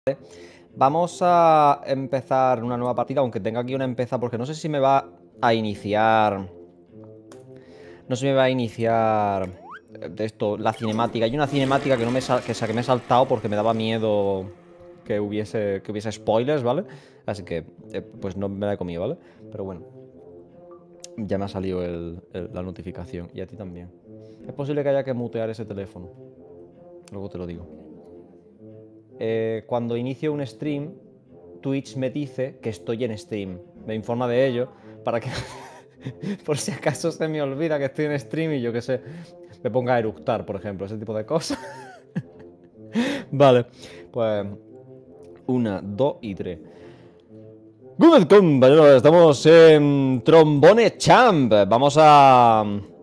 Vamos a empezar una nueva partida, aunque tenga aquí una empezada, porque no sé si me va a iniciar... No sé si me va a iniciar de esto, la cinemática. Hay una cinemática que no me que me he saltado porque me daba miedo que hubiese spoilers, ¿vale? Así que, pues no me la he comido, ¿vale? Pero bueno, ya me ha salido la notificación. Y a ti también. Es posible que haya que mutear ese teléfono. Luego te lo digo. Cuando inicio un stream, Twitch me dice que estoy en stream. Me informa de ello para que... por si acaso se me olvida que estoy en stream y yo que sé, me ponga a eructar, por ejemplo, ese tipo de cosas. Vale, pues 1, 2 y 3. Good compañeros, estamos en Trombone Champ. Vamos a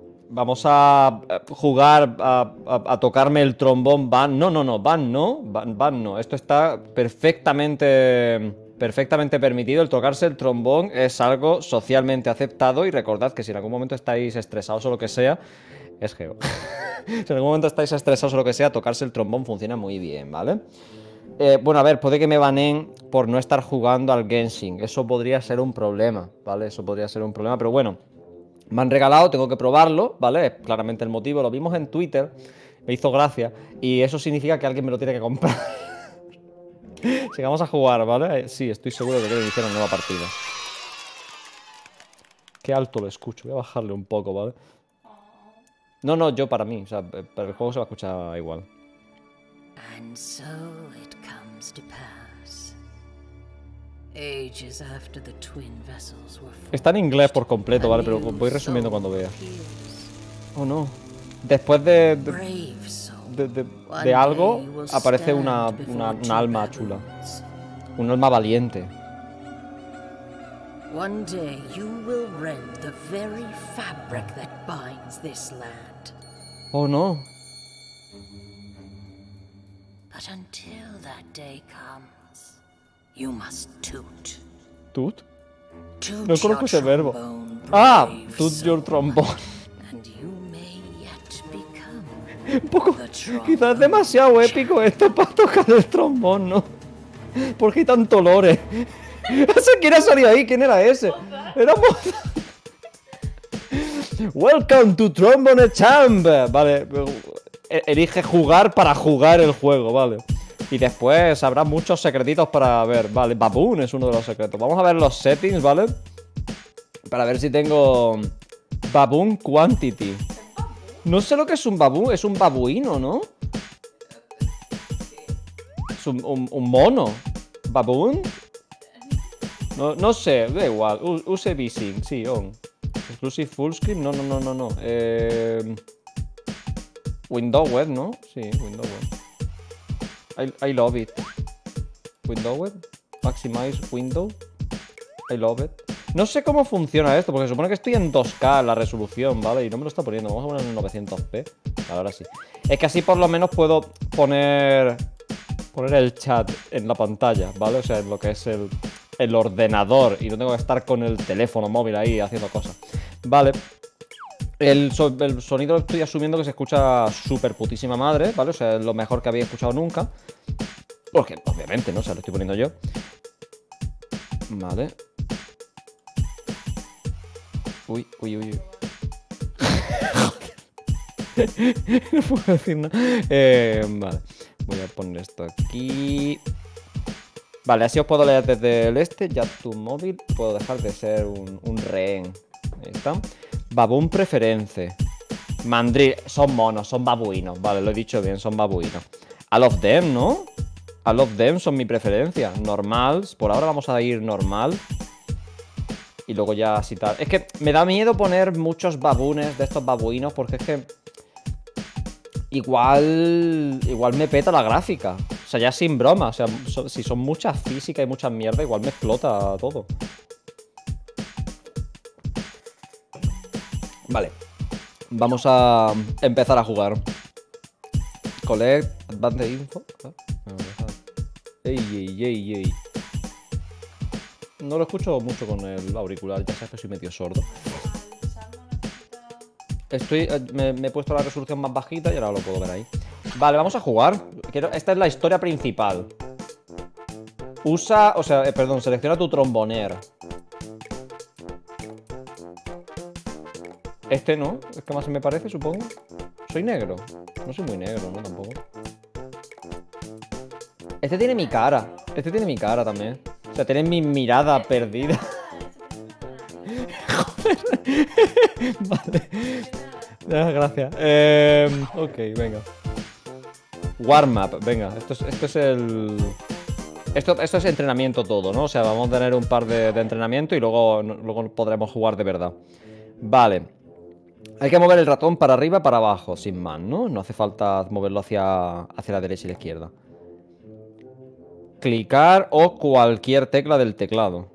jugar a tocarme el trombón. Van no, Van no. Esto está perfectamente permitido. El tocarse el trombón es algo socialmente aceptado. Y recordad que si en algún momento estáis estresados o lo que sea, es geo. Si en algún momento estáis estresados o lo que sea, tocarse el trombón funciona muy bien, ¿vale? Bueno, a ver, puede que me baneen por no estar jugando al Genshin. Eso podría ser un problema, ¿vale? Eso podría ser un problema, pero bueno. Me han regalado, tengo que probarlo, ¿vale? Es claramente el motivo. Lo vimos en Twitter, me hizo gracia. Y eso significa que alguien me lo tiene que comprar. Si vamos a jugar, ¿vale? Sí, estoy seguro de que quiero iniciar una nueva partida. Qué alto lo escucho, voy a bajarle un poco, ¿vale? No, yo para mí, o sea, para el juego se va a escuchar igual. And so it comes to pass. Ages after the twin vessels were forged, Está en inglés por completo, ¿vale? Pero voy resumiendo cuando vea. Oh, no. Después de algo, aparece una alma chula. Un alma valiente. One day you will rend the very fabric that binds this land. Oh, no. But until that day comes, you must toot. ¿Tut? Toot No conozco ese your verbo. trombone, Ah, brave toot your soul, trombone. and you may yet become Un poco... the Quizás es demasiado épico esto para tocar el trombón, ¿no? ¿Por qué hay tanto lore? ¿Quién ha salido ahí? ¿Quién era ese? Era Mozart. Welcome to Trombone Champ. Vale, elige jugar para jugar el juego, vale. Y después habrá muchos secretitos para ver. Vale, Baboon es uno de los secretos. Vamos a ver los settings, ¿vale? Para ver si tengo Baboon Quantity. No sé lo que es un baboon, es un babuino, ¿no? Es un mono. ¿Baboon? No sé, da igual. Use VSync, sí, on. Exclusive fullscreen, no. Windows web, ¿no? Sí, Windows web. I love it. Windows web. Maximize window. I love it. No sé cómo funciona esto, porque se supone que estoy en 2K la resolución, ¿vale? Y no me lo está poniendo. Vamos a poner en 900p. Ahora sí. Es que así por lo menos puedo poner el chat en la pantalla, ¿vale? O sea, en lo que es el ordenador. Y no tengo que estar con el teléfono móvil ahí haciendo cosas. Vale. El sonido estoy asumiendo que se escucha súper putísima madre, ¿vale? O sea, es lo mejor que había escuchado nunca. Porque, obviamente, ¿no? O sea, lo estoy poniendo yo. Vale. Uy. No puedo decir nada. Vale. Voy a poner esto aquí. Vale, así os puedo leer desde el este. Ya tu móvil. Puedo dejar de ser un rehén. Ahí está. Baboon preference. Mandrill. Son monos, son babuinos. Vale, lo he dicho bien, son babuinos. I love them, ¿no? I love them son mi preferencia. Normals. Por ahora vamos a ir normal. Y luego ya así tal. Es que me da miedo poner muchos babunes de estos babuinos. Porque es que igual me peta la gráfica. O sea, ya sin broma. O sea, si son muchas físicas y muchas mierda, igual me explota todo. Vale. Vamos a empezar a jugar. Collect, advance info. Ey. No lo escucho mucho con el auricular, ya sabes que soy medio sordo. Me he puesto la resolución más bajita y ahora lo puedo ver ahí. Vale, vamos a jugar. Esta es la historia principal. Usa, o sea, perdón, selecciona tu tromboner. Este no, es que más me parece, supongo. Soy negro. No soy muy negro, ¿no? Tampoco. Este tiene mi cara. Este tiene mi cara también. O sea, tiene mi mirada perdida. Joder. Vale. Gracias. Ok, venga. Warm-up, venga. Esto es el... Esto es entrenamiento todo, ¿no? O sea, vamos a tener un par de entrenamiento y luego podremos jugar de verdad. Vale. Hay que mover el ratón para arriba y para abajo, sin más, ¿no? No hace falta moverlo hacia la derecha y la izquierda. Clicar o cualquier tecla del teclado.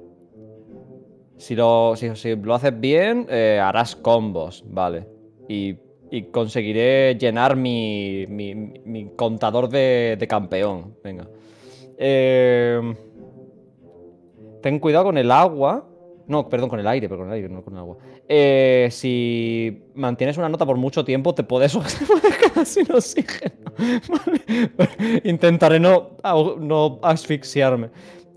Si lo haces bien, harás combos, vale. Y conseguiré llenar mi contador de campeón. Venga. Ten cuidado con el agua. No, perdón, con el aire, pero con el aire, no con el agua. Si mantienes una nota por mucho tiempo, te puedes quedar sin oxígeno. Vale. Intentaré no asfixiarme.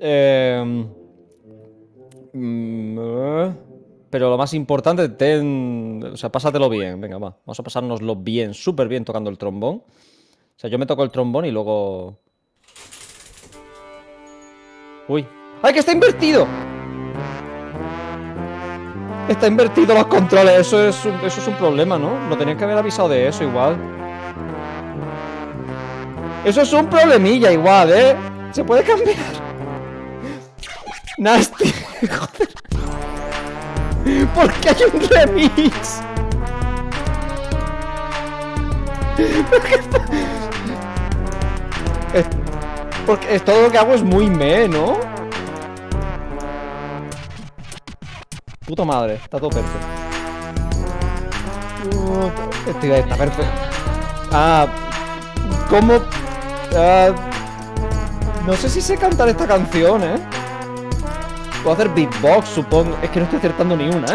Pero lo más importante, o sea, pásatelo bien. Venga, va. Vamos a pasárnoslo bien, súper bien tocando el trombón. O sea, yo me toco el trombón y luego... Uy. ¡Ay, que está invertido! Está invertido los controles. Eso es un problema, ¿no? Lo tenían que haber avisado de eso igual. Eso es un problemilla igual, ¿eh? Se puede cambiar. Nasty. Joder. ¿Por qué hay un remix? Porque todo lo que hago es muy ¿no? Puta madre, está todo perfecto. Está perfecto. ¿Cómo? No sé si sé cantar esta canción, ¿eh? Puedo hacer beatbox, supongo. Es que no estoy acertando ni una, ¿eh?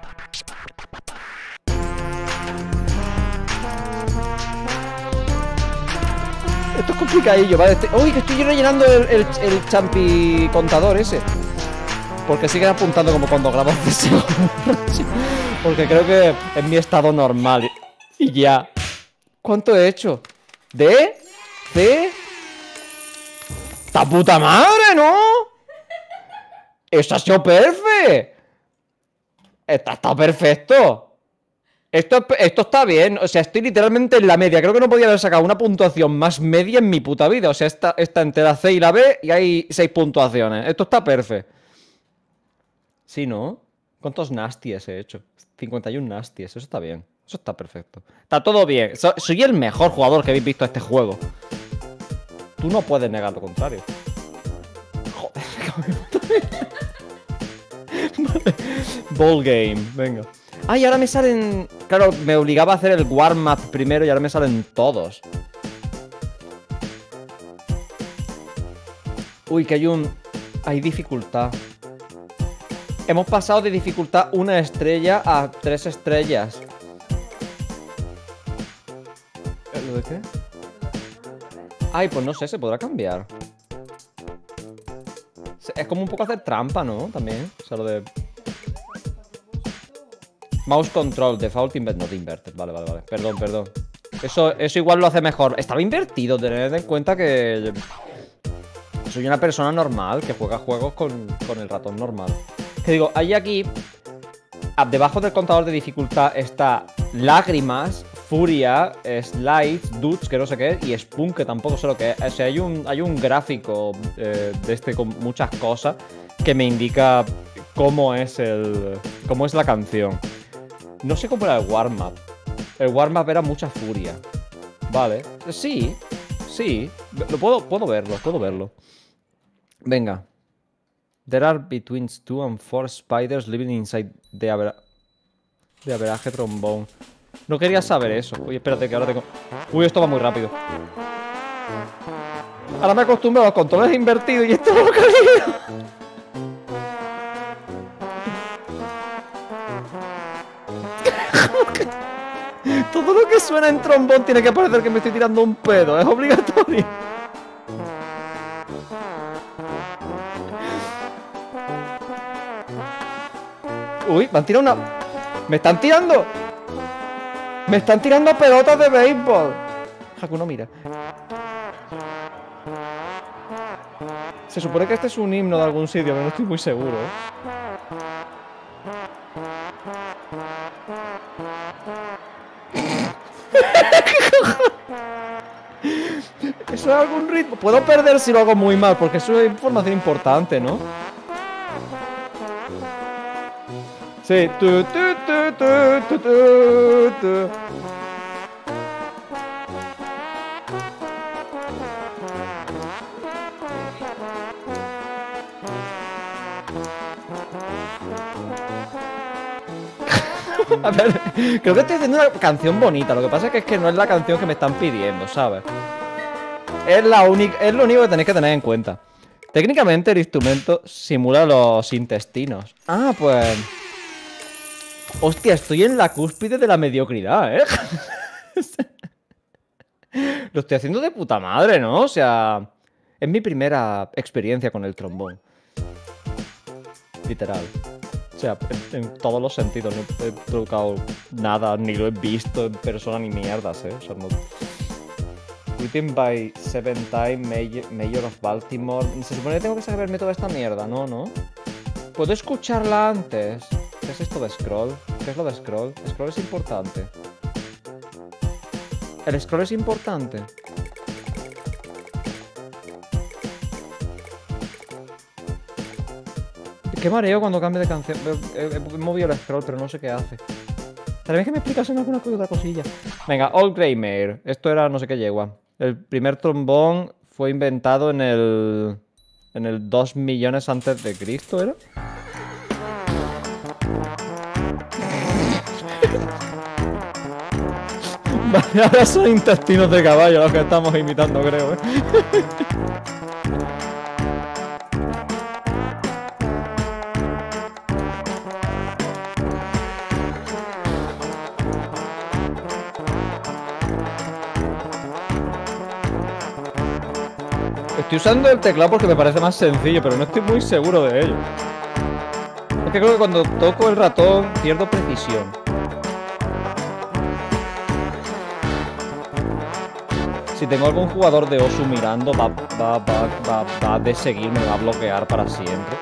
Esto es complicadillo, ¿vale? Uy, que estoy rellenando el champi contador ese. Porque siguen apuntando como cuando grabo CSGO. Porque creo que es mi estado normal. Y ya. ¿Cuánto he hecho? ¿D? ¿C? ¡Ta puta madre, no! ¡Esto ha sido perfecto! Está perfecto. Esto está bien. O sea, estoy literalmente en la media. Creo que no podía haber sacado una puntuación más media en mi puta vida. O sea, está entre la C y la B y hay 6 puntuaciones. Esto está perfecto. Sí, ¿no? ¿Cuántos nasties he hecho? 51 nasties. Eso está bien. Eso está perfecto. Está todo bien. Soy el mejor jugador que habéis visto en este juego. Tú no puedes negar lo contrario. Joder, vale. Ball game, venga. Ah, y ahora me salen... Claro, me obligaba a hacer el warm-up primero y ahora me salen todos. Uy, que hay dificultad. Hemos pasado de dificultad 1 estrella a 3 estrellas. ¿Lo de qué? Ay, pues no sé, se podrá cambiar. Es como un poco hacer trampa, ¿no? También. O sea, lo de... Mouse control, default inverted, not inverted. Vale. Perdón. Eso igual lo hace mejor. Estaba invertido, tened en cuenta que... Soy una persona normal que juega juegos con el ratón normal. Que digo, hay aquí... Debajo del contador de dificultad está lágrimas, furia, slides, dudes, que no sé qué, y spoon, que tampoco sé lo que es. O sea, hay un gráfico con muchas cosas que me indica cómo es la canción. No sé cómo era el warm-up. El warm-up era mucha furia. Vale. Sí. Puedo verlo. Venga. There are between 2 and 4 spiders living inside the average trombone. No quería saber eso. Uy, espérate que ahora tengo... Uy, esto va muy rápido. Ahora me acostumbro a los controles invertidos y esto es lo que digo. Todo lo que suena en trombón tiene que parecer que me estoy tirando un pedo. Es obligatorio. Uy, me han tirado una... ¡Me están tirando! ¡Me están tirando pelotas de béisbol! Haku no mira. Se supone que este es un himno de algún sitio, pero no estoy muy seguro, ¿eh? ¿Eso es algún ritmo? Puedo perder si lo hago muy mal, porque eso es información importante, ¿no? Sí. A ver, creo que estoy haciendo una canción bonita. Lo que pasa es que no es la canción que me están pidiendo, ¿sabes? Es lo único que tenéis que tener en cuenta. Técnicamente el instrumento simula los intestinos. Ah, pues... Hostia, estoy en la cúspide de la mediocridad, ¿eh? Lo estoy haciendo de puta madre, ¿no? O sea... Es mi primera experiencia con el trombón. Literal. O sea, en todos los sentidos. No he tocado nada, ni lo he visto en persona ni mierdas, ¿eh? O sea, no... Written by Seven-Time Mayor of Baltimore. Se supone que tengo que saberme toda esta mierda, ¿no? ¿Puedo escucharla antes? ¿Qué es esto de scroll? ¿Qué es lo de scroll? Scroll es importante. El scroll es importante. Qué mareo cuando cambio de canción. He movido el scroll, pero no sé qué hace. Tal vez que me explicas en alguna otra cosilla. Venga, Old Grey Mare. Esto era no sé qué yegua. El primer trombón fue inventado en el 2 millones antes de Cristo, ¿era? Vale, ahora son intestinos de caballo los que estamos imitando, creo, ¿eh? Estoy usando el teclado porque me parece más sencillo, pero no estoy muy seguro de ello. Es que creo que cuando toco el ratón pierdo precisión. Si tengo algún jugador de Osu mirando, va a deseguirme, me va a bloquear para siempre.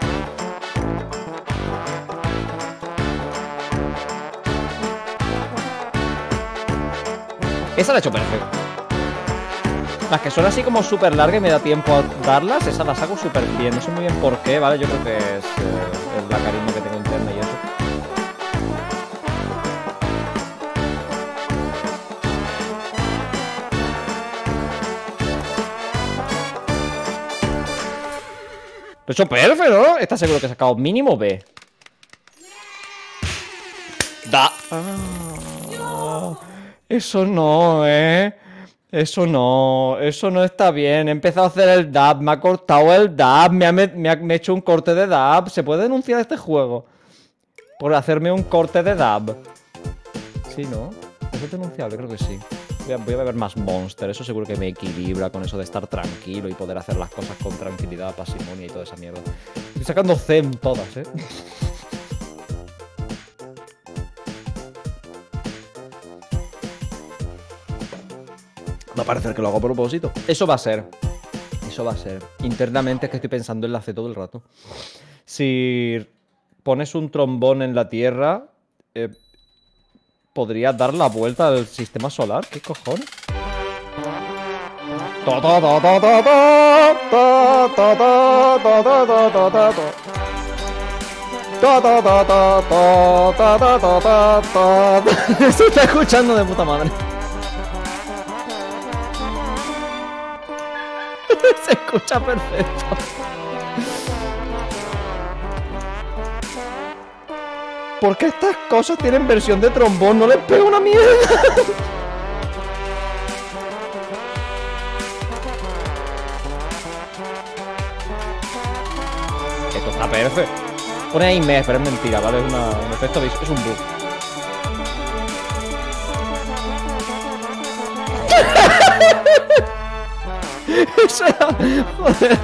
Esa la he hecho perfecto. Las que son así como súper largas y me da tiempo a darlas, esas las hago súper bien. No sé muy bien por qué, ¿vale? Yo creo que es la carisma que tengo interna y eso. Lo he hecho perfecto, ¿no? ¿Estás seguro que he sacado mínimo B? Da. Eso no, Eso no está bien. He empezado a hacer el dab, me ha cortado el dab, me ha hecho un corte de dab. ¿Se puede denunciar este juego? Por hacerme un corte de dab. Sí, ¿no? ¿Eso es denunciable? Creo que sí. Voy a beber más Monster, eso seguro que me equilibra con eso de estar tranquilo y poder hacer las cosas con tranquilidad, pasimonia y toda esa mierda. Estoy sacando C en todas, ¿eh? Va a parecer que lo hago a propósito. Eso va a ser. Eso va a ser. Internamente es que estoy pensando en la C todo el rato. Si pones un trombón en la Tierra, ¿podría dar la vuelta al sistema solar? ¿Qué cojones? Se está escuchando de puta madre. Se escucha perfecto. ¿Por qué estas cosas tienen versión de trombón? No les pego una mierda. Esto está perfecto. Pone ahí mes, pero es mentira, ¿vale? Es un efecto visual, es un bug. Eso era... Joder.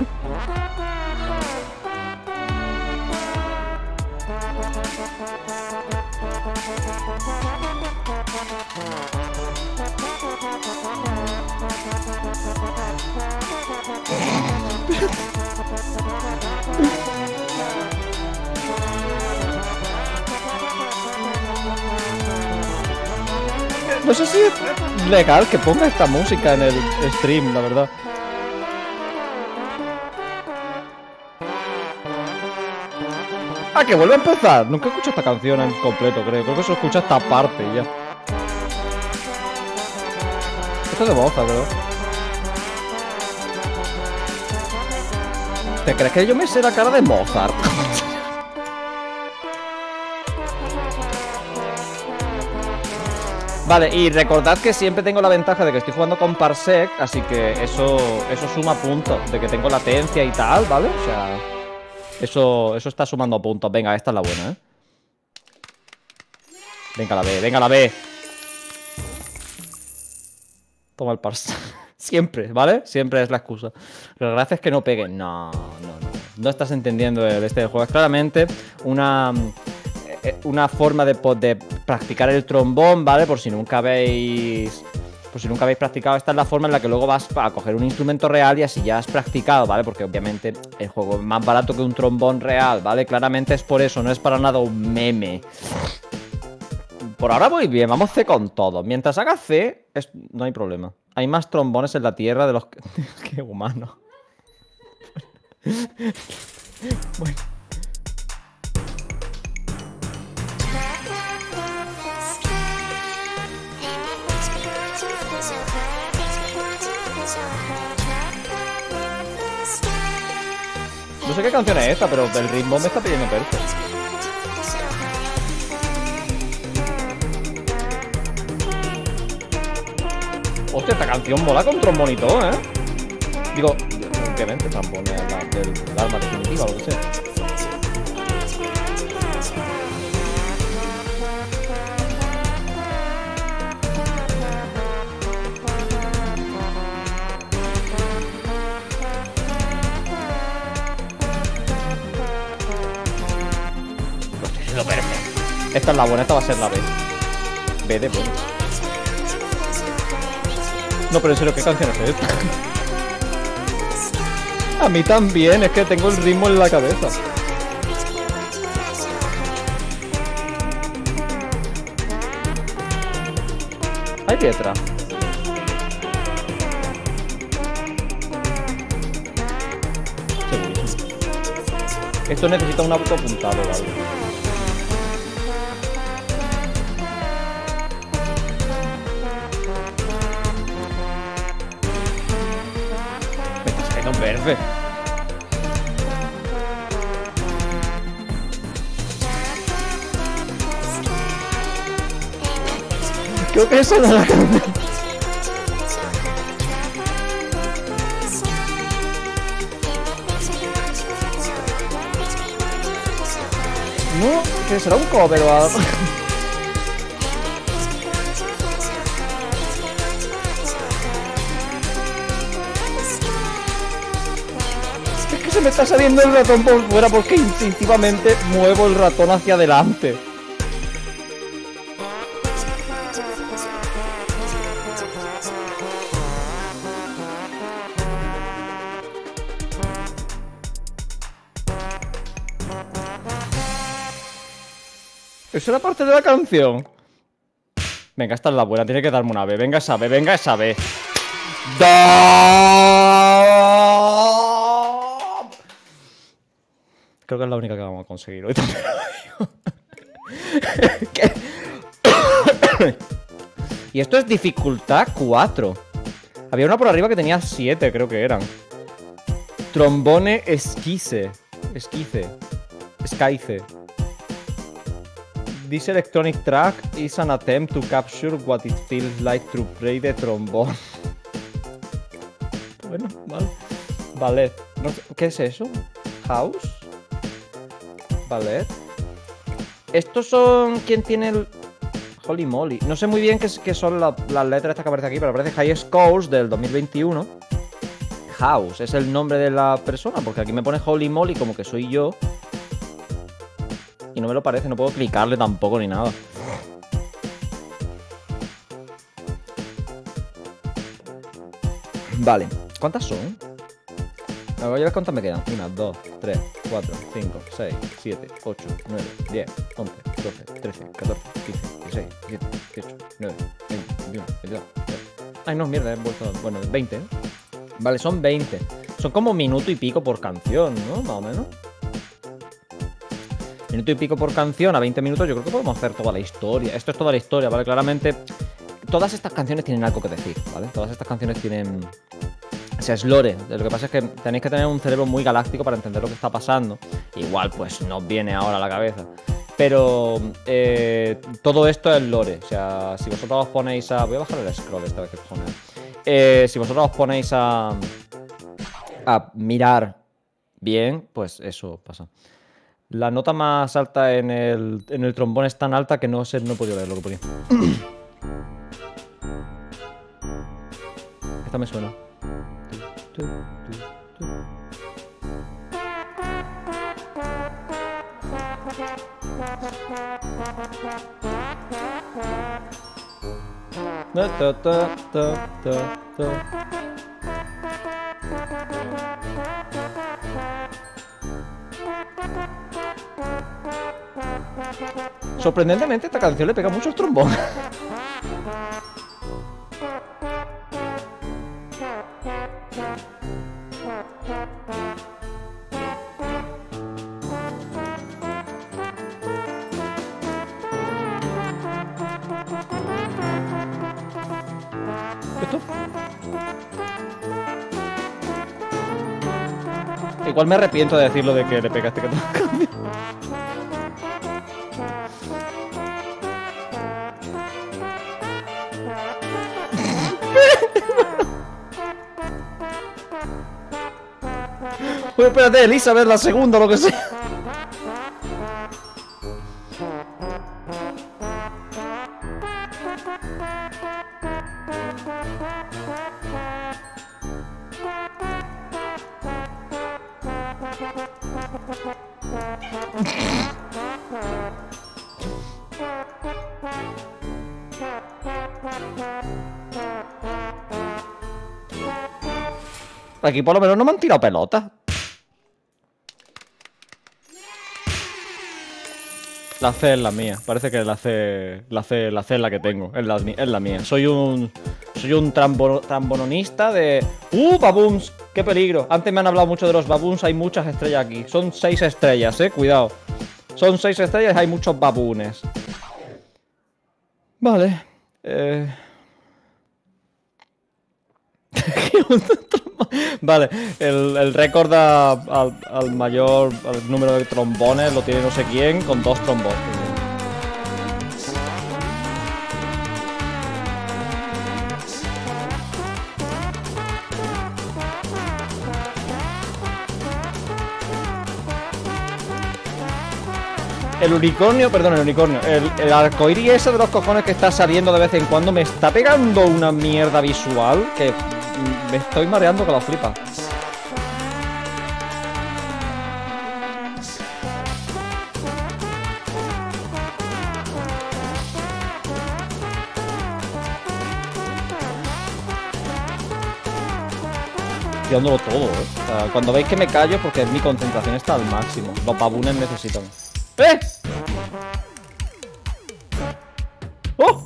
No sé si es legal que ponga esta música en el stream, la verdad. Ah, que vuelve a empezar. Nunca escucho esta canción en completo, creo. Creo que solo escucho esta parte y ya. Esto es de Mozart, ¿verdad? ¿Te crees que yo me sé la cara de Mozart? Vale, y recordad que siempre tengo la ventaja de que estoy jugando con Parsec, así que eso suma puntos, de que tengo latencia y tal, ¿vale? O sea, eso está sumando puntos. Venga, esta es la buena, ¿eh? Venga la B, venga la B. Toma el Parsec. Siempre, ¿vale? Siempre es la excusa. Pero gracias que no peguen. No. No estás entendiendo este juego. Es claramente una forma de practicar el trombón, ¿vale? Por si nunca habéis practicado, esta es la forma en la que luego vas a coger un instrumento real y así ya has practicado, ¿vale? Porque obviamente el juego es más barato que un trombón real, ¿vale? Claramente es por eso, no es para nada un meme. Por ahora voy bien, vamos C con todo. Mientras haga C, no hay problema. Hay más trombones en la Tierra de los que humanos. Bueno. No sé qué canción es esta, pero el ritmo me está pidiendo perfecto. Hostia, esta canción mola con trombonito, ¿eh? Digo, obviamente trombone del arma definitiva o lo que sea. Esta es la buena, esta va a ser la B. B de bueno. No, pero en serio, ¿qué canción es esta? A mí también, es que tengo el ritmo en la cabeza. Hay letra. Segurísimo. Esto necesita un autoapuntado, ¿vale? Verde. Creo que eso no la canción. No, que será un cover o algo. Se me está saliendo el ratón por fuera porque instintivamente muevo el ratón hacia adelante. Eso era parte de la canción. Venga, esta es la buena, tiene que darme una B. Venga esa B, venga esa B. Creo que es la única que vamos a conseguir hoy también. Y esto es dificultad 4. Había una por arriba que tenía 7, creo que eran. Trombone esquice. Skyce. This electronic track is an attempt to capture what it feels like to play the trombone. Bueno, vale. Ballet. No sé, ¿qué es eso? House. Ballet. Estos son... ¿Quién tiene el...? Holy moly. No sé muy bien qué son las letras estas que aparecen aquí, pero aparece High Scores del 2021. House es el nombre de la persona, porque aquí me pone Holy moly como que soy yo. Y no me lo parece, no puedo clicarle tampoco ni nada. Vale, ¿cuántas son? A ver cuántas me quedan. 1, 2, 3, 4, 5, 6, 7, 8, 9, 10, 11, 12, 13, 14, 15, 16, 17, 18, 19, 20, 21, 22. Ay, no, mierda, he vuelto. Bueno, 20, ¿eh? Vale, son 20. Son como minuto y pico por canción, ¿no? Más o menos. Minuto y pico por canción, a 20 minutos yo creo que podemos hacer toda la historia. Esto es toda la historia, ¿vale? Claramente, todas estas canciones tienen algo que decir, ¿vale? Todas estas canciones tienen... O sea, es lore. Lo que pasa es que tenéis que tener un cerebro muy galáctico para entender lo que está pasando. Igual, pues, no os viene ahora a la cabeza. Pero todo esto es lore. O sea, si vosotros os ponéis a... Voy a bajar el scroll esta vez que cojones. Si vosotros os ponéis a mirar bien, pues eso pasa. La nota más alta en el trombón es tan alta que no sé, no he podido leer lo que ponía. Esta me suena. Sorprendentemente, esta canción le pega mucho el trombón. ¿Esto? Igual me arrepiento de decirlo de que le pegaste que canción. Uy, espérate, Elizabeth, la segunda, lo que sea. Aquí por lo menos no me han tirado pelotas. La C es la mía. Parece que la C es la que tengo. Es la mía. Soy un trambononista de... ¡Baboons! ¡Qué peligro! Antes me han hablado mucho de los baboons. Hay muchas estrellas aquí. Son 6 estrellas, cuidado. Son 6 estrellas y hay muchos babunes. Vale. Vale, el récord al mayor número de trombones lo tiene no sé quién con 2 trombones. El unicornio, perdón, el arcoíris ese de los cojones que está saliendo de vez en cuando me está pegando una mierda visual que me estoy mareando con la flipa. Estoy dándolo todo, O sea, cuando veis que me callo porque mi concentración está al máximo. Los babunes necesitan. ¡Eh! ¡Oh!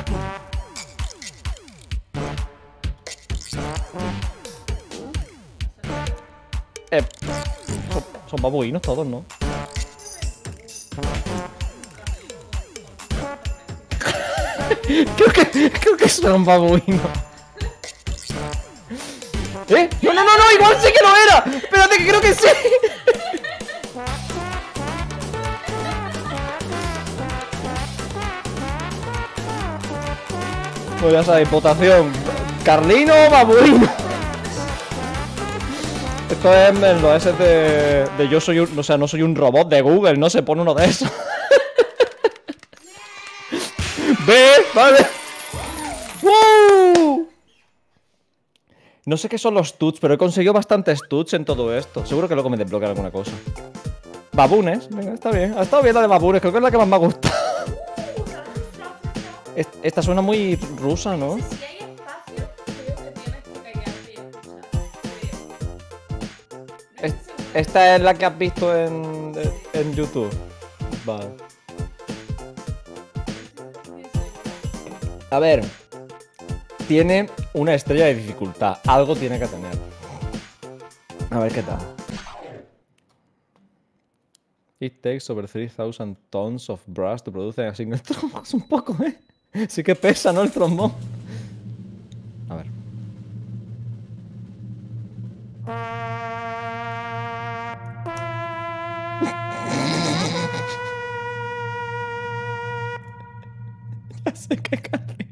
Son babuinos todos, ¿no? creo que son babuinos. ¡No, no, no, no! ¡Igual sí que lo era! ¡Espérate, que creo que sí! Pues ya sabéis, votación. ¿Carlino o babuino? Esto es en los S de yo soy un... O sea, no soy un robot de Google, no se pone uno de esos. ¡Ve! ¡Vale! ¡Woo! No sé qué son los tuts, pero he conseguido bastantes tuts en todo esto. Seguro que luego me desbloquea alguna cosa. Babunes, venga, está bien. Ha estado bien la de babunes, creo que es la que más me ha gustado. Esta suena muy rusa, ¿no? Esta es la que has visto en YouTube. Vale. A ver. Tiene una estrella de dificultad. Algo tiene que tener. A ver qué tal. It takes over 3000 tons of brass to produce a single trombone. Es un poco, ¿eh? Sí que pesa, ¿no? El trombón. A ver. Ya sé qué canción.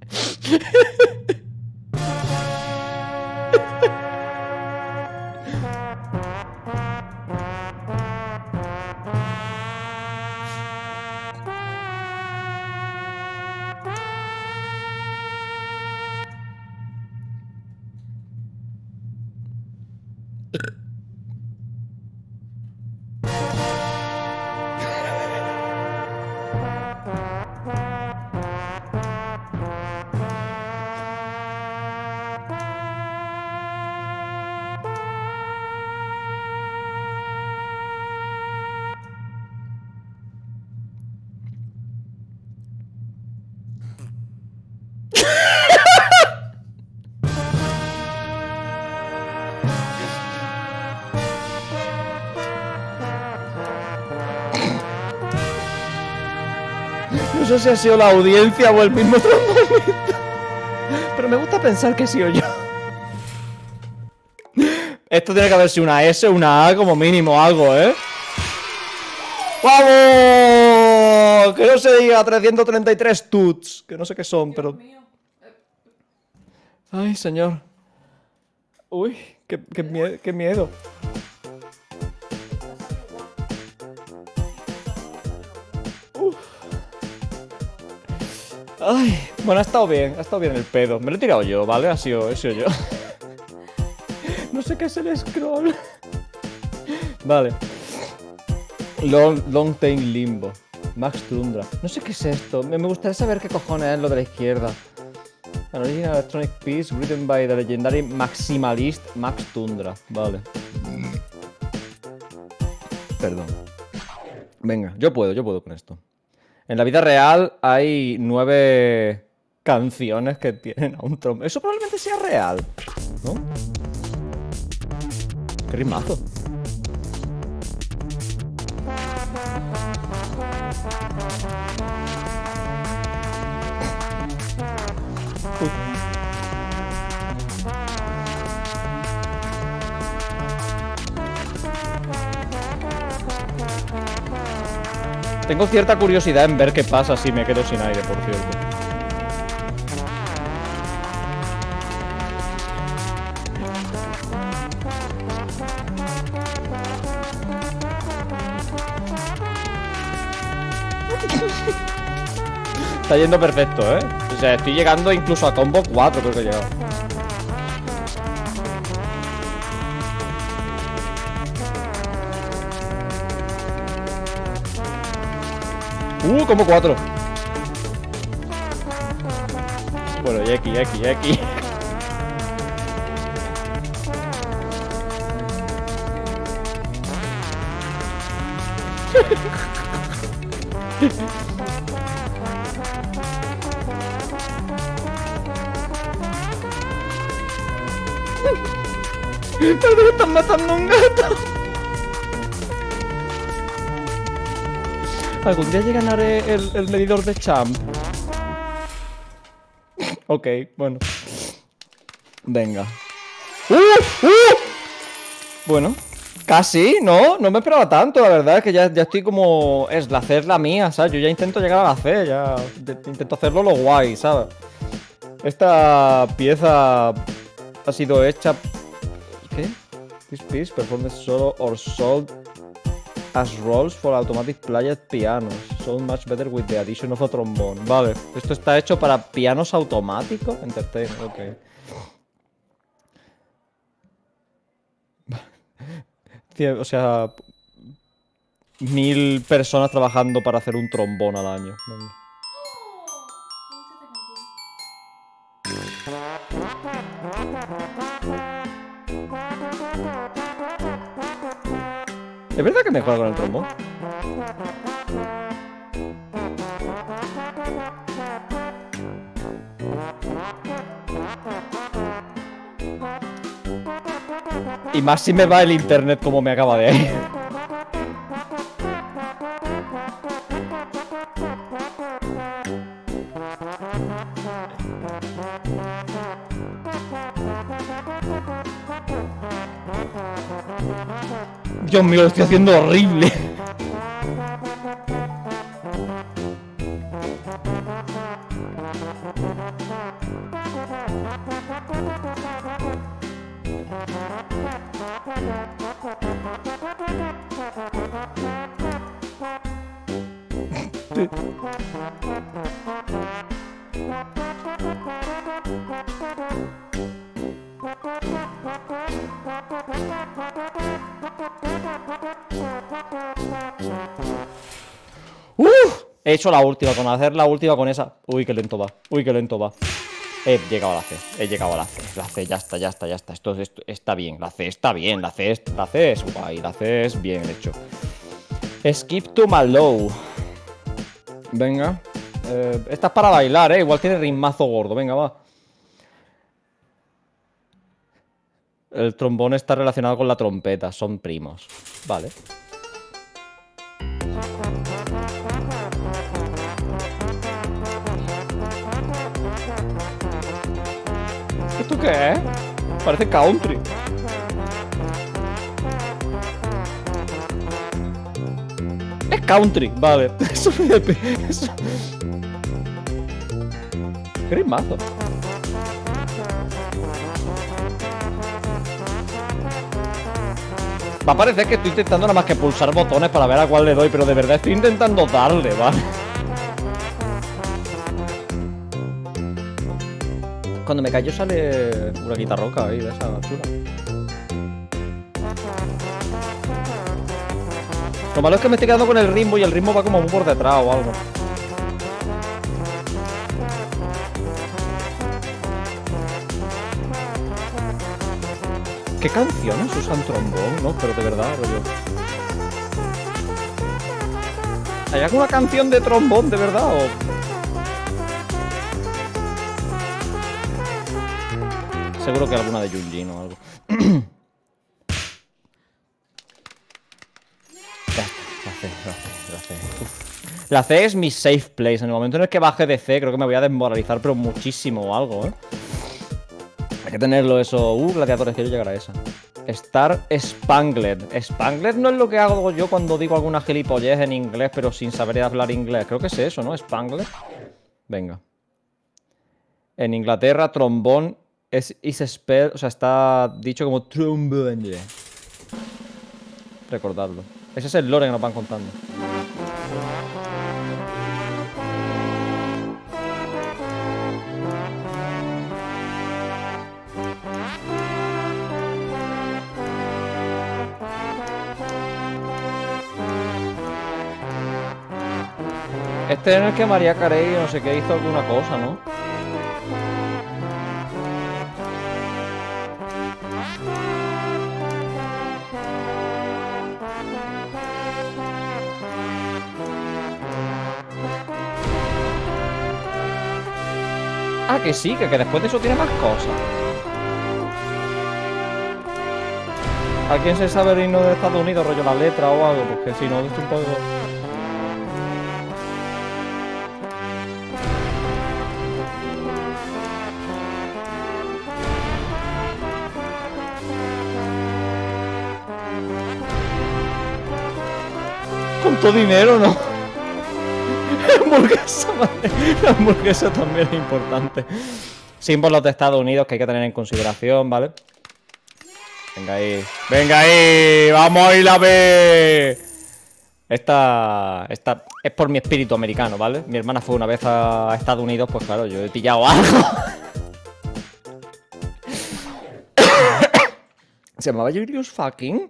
No sé si ha sido la audiencia o el mismo trombonista. Pero me gusta pensar que he sido yo. Esto tiene que haber sido una S o una A como mínimo, algo, ¿eh? ¡Vamos! Que no se diga 333 tuts. Que no sé qué son, pero... Ay, señor. Uy, qué miedo. Ay, bueno, ha estado bien el pedo. Me lo he tirado yo, ¿vale? He sido yo. No sé qué es el scroll. Vale. Long Tail Limbo. Max Tundra. No sé qué es esto. Me gustaría saber qué cojones es lo de la izquierda. An original electronic piece written by the legendary maximalist Max Tundra. Vale. Perdón. Venga, yo puedo con esto. En la vida real hay 9 canciones que tienen a un trombón. Eso probablemente sea real, ¿no? ¡Qué ritmazo! Uy. Tengo cierta curiosidad en ver qué pasa si me quedo sin aire, por cierto. Está yendo perfecto, ¿eh? O sea, estoy llegando incluso a combo 4, creo que he llegado. Combo 4. Bueno, y X. Parece que están matando a un gato. Algún día ganaré el medidor de champ. Ok, bueno. Venga. Bueno, casi, ¿no? No me esperaba tanto, la verdad. Es que ya estoy como... Es la C es la mía, ¿sabes? Yo ya intento llegar a la C. Ya intento hacerlo lo guay, ¿sabes? Esta pieza ha sido hecha... ¿Qué? This piece performed solo or sold as rolls for automatic played pianos. Sound much better with the addition of a trombone. Vale, esto está hecho para pianos automáticos. Entertainment, ok. O sea, 1000 personas trabajando para hacer un trombón al año. ¿Es verdad que mejora con el trombón? Y más si me va el internet como me acaba de ir. Dios mío, lo estoy haciendo horrible. He hecho la última, con hacer la última con esa. Uy, qué lento va. Uy, qué lento va. He llegado a la C. He llegado a la C. La C, ya está, ya está, ya está. Esto está bien. La C está bien. La C es guay. La C es bien hecho. Skip to Mallow. Venga. Esta es para bailar, igual tiene ritmazo gordo. Venga, va. El trombón está relacionado con la trompeta. Son primos. Vale. ¿Esto qué es? Parece country. Es country, vale. Eso eso. Qué ritmazo. Va a parecer que estoy intentando nada más que pulsar botones para ver a cuál le doy, pero de verdad estoy intentando darle, ¿vale? Cuando me callo sale una guitarroca ahí de esa chula. Lo malo es que me estoy quedando con el ritmo y el ritmo va como muy por detrás o algo. ¿Qué canciones usan trombón? No, pero de verdad, rollo. ¿Hay alguna canción de trombón de verdad o...? Seguro que alguna de Junjin o algo. La C es mi safe place. En el momento en el que baje de C creo que me voy a desmoralizar, pero muchísimo o algo, ¿eh? Hay que tenerlo eso. Gladiadores, quiero llegar a esa. Star Spangled. Spangled no es lo que hago yo cuando digo alguna gilipollez en inglés, pero sin saber hablar inglés. Creo que es eso, ¿no? Spangled. Venga. En Inglaterra, trombón is spelled, o sea, está dicho como trombone. Recordadlo. Ese es el lore que nos van contando. Este es en el que María Carey, no sé qué, hizo alguna cosa, ¿no? Ah, que sí, que después de eso tiene más cosas. ¿Alguien se sabe el himno de Estados Unidos, rollo la letra o algo? Porque si no, es un poco... Con todo dinero, ¿no? Hamburguesa, madre. La hamburguesa también es importante. Símbolos de Estados Unidos que hay que tener en consideración, ¿vale? Venga ahí. ¡Venga ahí! ¡Vamos a ir a ver! Esta es por mi espíritu americano, ¿vale? Mi hermana fue una vez a Estados Unidos, pues claro, yo he pillado algo. ¿Se llamaba Julius Fucking?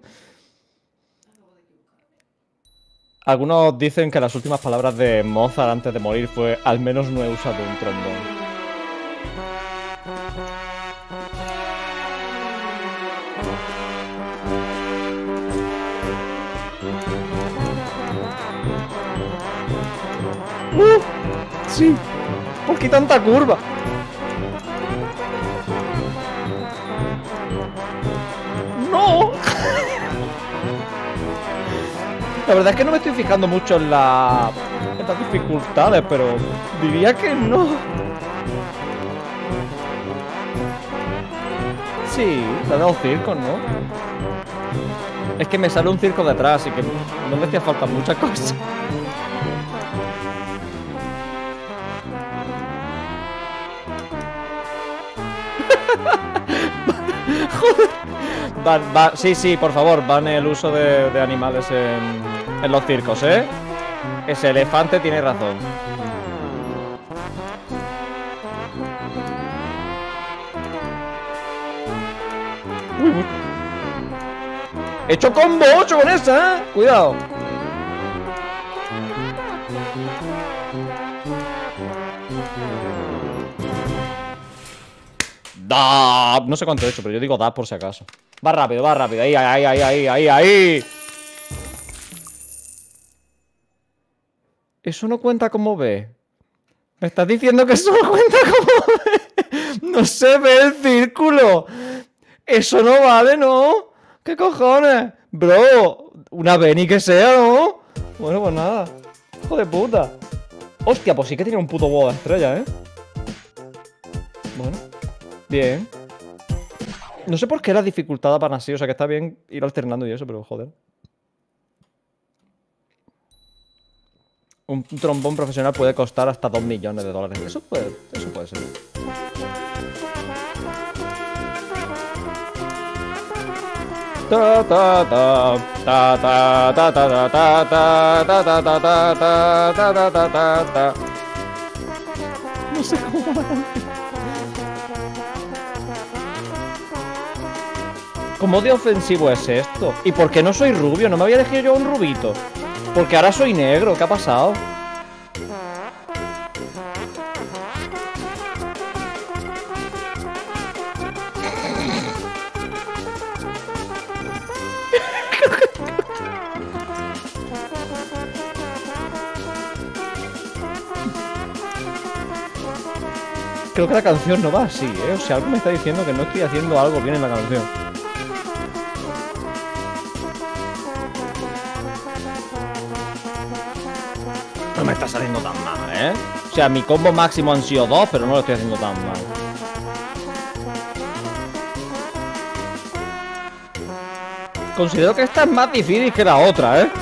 Algunos dicen que las últimas palabras de Mozart antes de morir fue: al menos no he usado un trombón. así? ¿Por qué tanta curva? ¡No! La verdad es que no me estoy fijando mucho en las dificultades, pero diría que no. Sí, te ha dado circos, ¿no? Es que me sale un circo detrás y que no me hacía falta muchas cosas. Joder. Sí, por favor, van el uso de animales en los circos, ¿eh? Ese elefante tiene razón. Uy. He hecho combo 8 con esa, ¿eh? Cuidado. Da. No sé cuánto he hecho, pero yo digo da por si acaso. Va rápido, ahí. Eso no cuenta como B. ¿Me estás diciendo que eso no cuenta como B? No se ve el círculo. Eso no vale, ¿no? ¿Qué cojones? Bro, una B ni que sea, ¿no? Bueno, pues nada. Hijo de puta. Hostia, pues sí que tiene un puto huevo de estrella, ¿eh? Bueno. Bien. No sé por qué la dificultad van así, o sea que está bien ir alternando y eso, pero joder. Un trombón profesional puede costar hasta 2 millones de dólares. Eso puede ser. No sé cómo. ¿Cómo de ofensivo es esto? ¿Y por qué no soy rubio? ¿No me había elegido yo un rubito? Porque ahora soy negro. ¿Qué ha pasado? Creo que la canción no va así, ¿eh? O sea, algo me está diciendo que no estoy haciendo algo bien en la canción. No me está saliendo tan mal, ¿eh? O sea, mi combo máximo han sido 2, pero no lo estoy haciendo tan mal. Considero que esta es más difícil que la otra, ¿eh?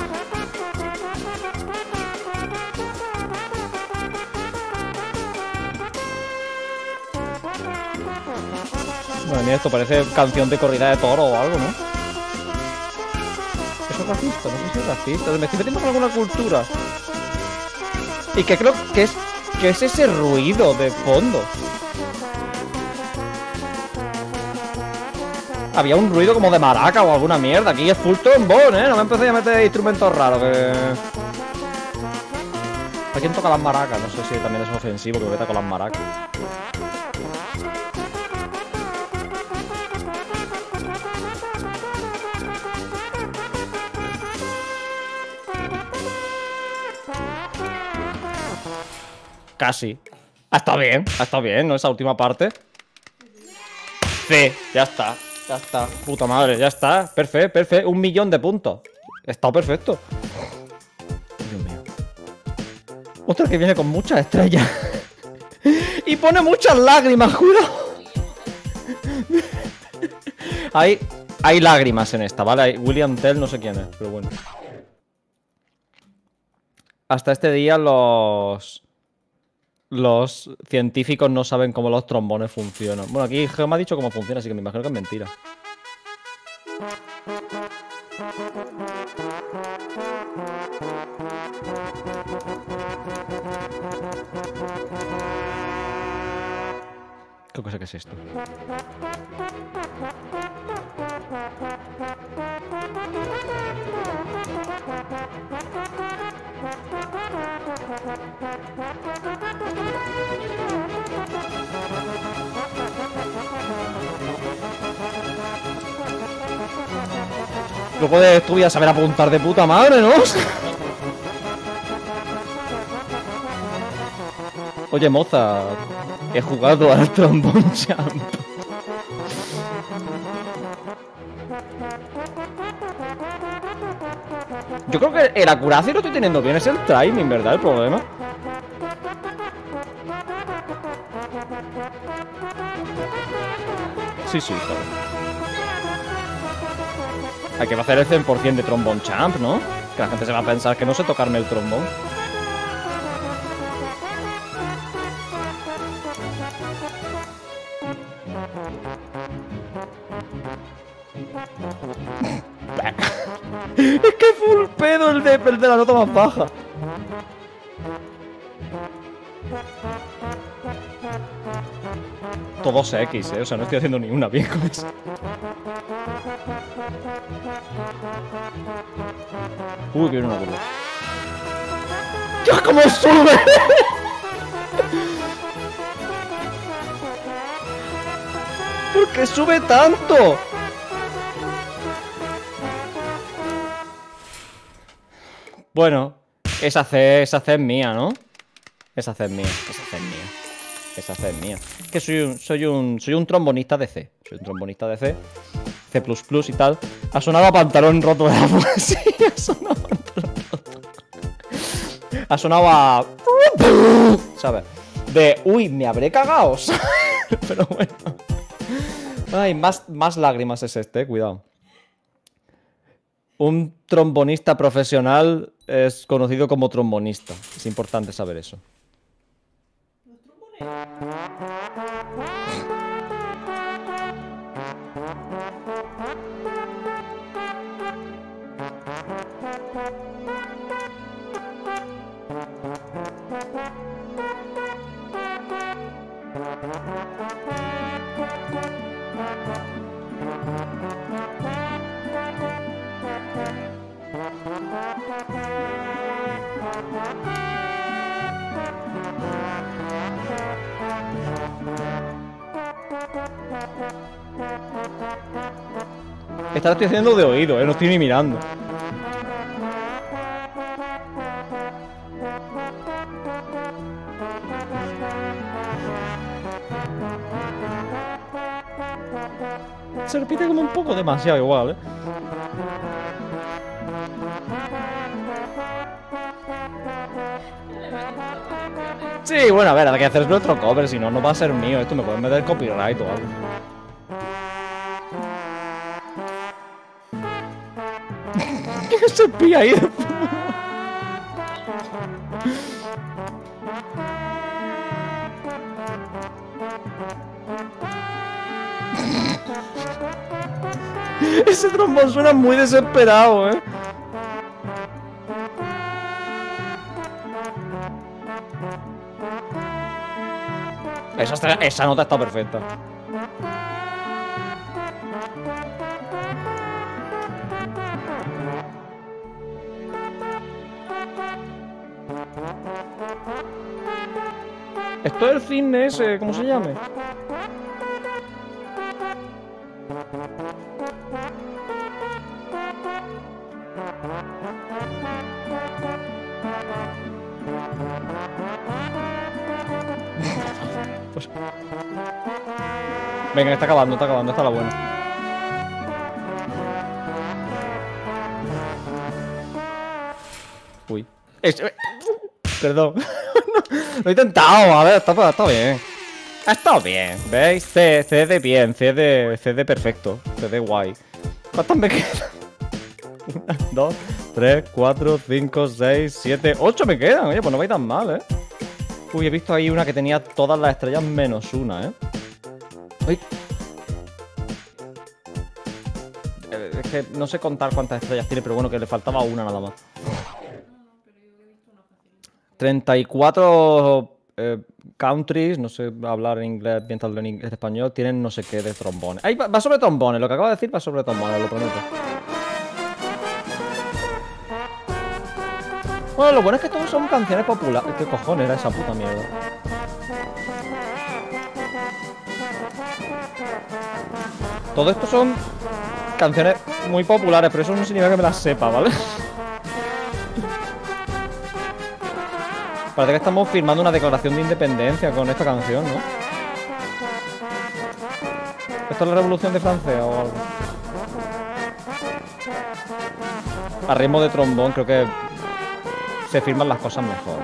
Madre mía, esto parece canción de corrida de toro o algo, ¿no? Eso es racista, no sé si es racista. Me estoy metiendo con alguna cultura. Y que creo que es ese ruido de fondo. Había un ruido como de maraca o alguna mierda. Aquí es full trombón, ¿eh? No me empecé a meter instrumentos raros que... ¿A quién toca las maracas? No sé si también es ofensivo que me meta con las maracas. Casi. Ha estado bien, ¿no? Esa última parte. C, ya está. Puta madre, ya está. Perfecto. 1 millón de puntos. Está perfecto. Dios mío. Ostras, que viene con muchas estrellas. Y pone muchas lágrimas, juro. Hay lágrimas en esta, ¿vale? Hay William Tell, no sé quién es, pero bueno. Hasta este día los científicos no saben cómo los trombones funcionan. Bueno, aquí Geo me ha dicho cómo funciona, así que me imagino que es mentira. ¿Qué cosa que es esto? Luego de esto voy a saber apuntar de puta madre, ¿no? Oye, moza, he jugado al Trombone Champ. Yo creo que el accuracy lo estoy teniendo bien, es el timing, ¿verdad? El problema. Sí, claro. Hay que hacer el 100% de Trombone Champ, ¿no? Que la gente se va a pensar que no sé tocarme el trombón. Es que full pedo el de la nota más baja. Todos X, o sea, no estoy haciendo ni una bien con eso. Uy, que viene una curva. ¡Dios, cómo sube! ¿Por qué sube tanto? Bueno, esa C es mía, ¿no? Esa C es mía. Que soy un trombonista de C. Soy un trombonista de C. C++ y tal. Ha sonado a pantalón roto de la poesía. Ha sonado a... ¿sabes? De... Uy, me habré cagado. Pero bueno. Ay, más lágrimas es este, cuidado. Un trombonista profesional es conocido como trombonista. Es importante saber eso. Esta la estoy haciendo de oído, no estoy ni mirando. Se repite como un poco demasiado igual, ¿eh? Sí, bueno, a ver, hay que hacer otro cover, si no, no va a ser mío. Esto me pueden meter copyright o algo. ¿Qué se pilla ahí? Ese trombón suena muy desesperado, ¿eh? Esa nota está perfecta. Esto es el cisne ese, ¿cómo se llame? Pues... Venga, está acabando, está la buena. Uy. Perdón. Lo he intentado, a ver, está bien. Ha estado bien, ¿veis? C de bien, C de perfecto, C de guay. ¿Cuántas me quedan? 1, 2, 3, 4, 5, 6, 7, 8 me quedan. Oye, pues no vais tan mal, ¿eh? Uy, he visto ahí una que tenía todas las estrellas menos una, ¿eh? Uy. Es que no sé contar cuántas estrellas tiene, pero bueno, que le faltaba una nada más. 34 countries, no sé hablar en inglés, mientras hablo en español, tienen no sé qué de trombones. Ahí va sobre trombones, lo que acabo de decir va sobre trombones, lo prometo. Bueno, lo bueno es que todos son canciones populares. ¿Qué cojones era esa puta mierda? Todo esto son canciones muy populares, pero eso no significa que me las sepa, ¿vale? Parece que estamos firmando una declaración de independencia con esta canción, ¿no? ¿Esto es la Revolución de Francia o algo? A ritmo de trombón creo que se firman las cosas mejor,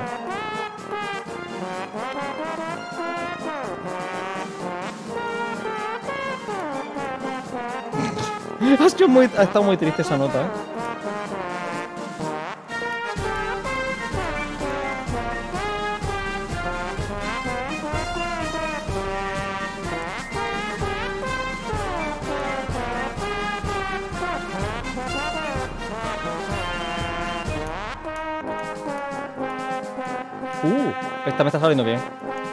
¿eh? Ha estado muy triste esa nota, ¿eh? Esta me está saliendo bien.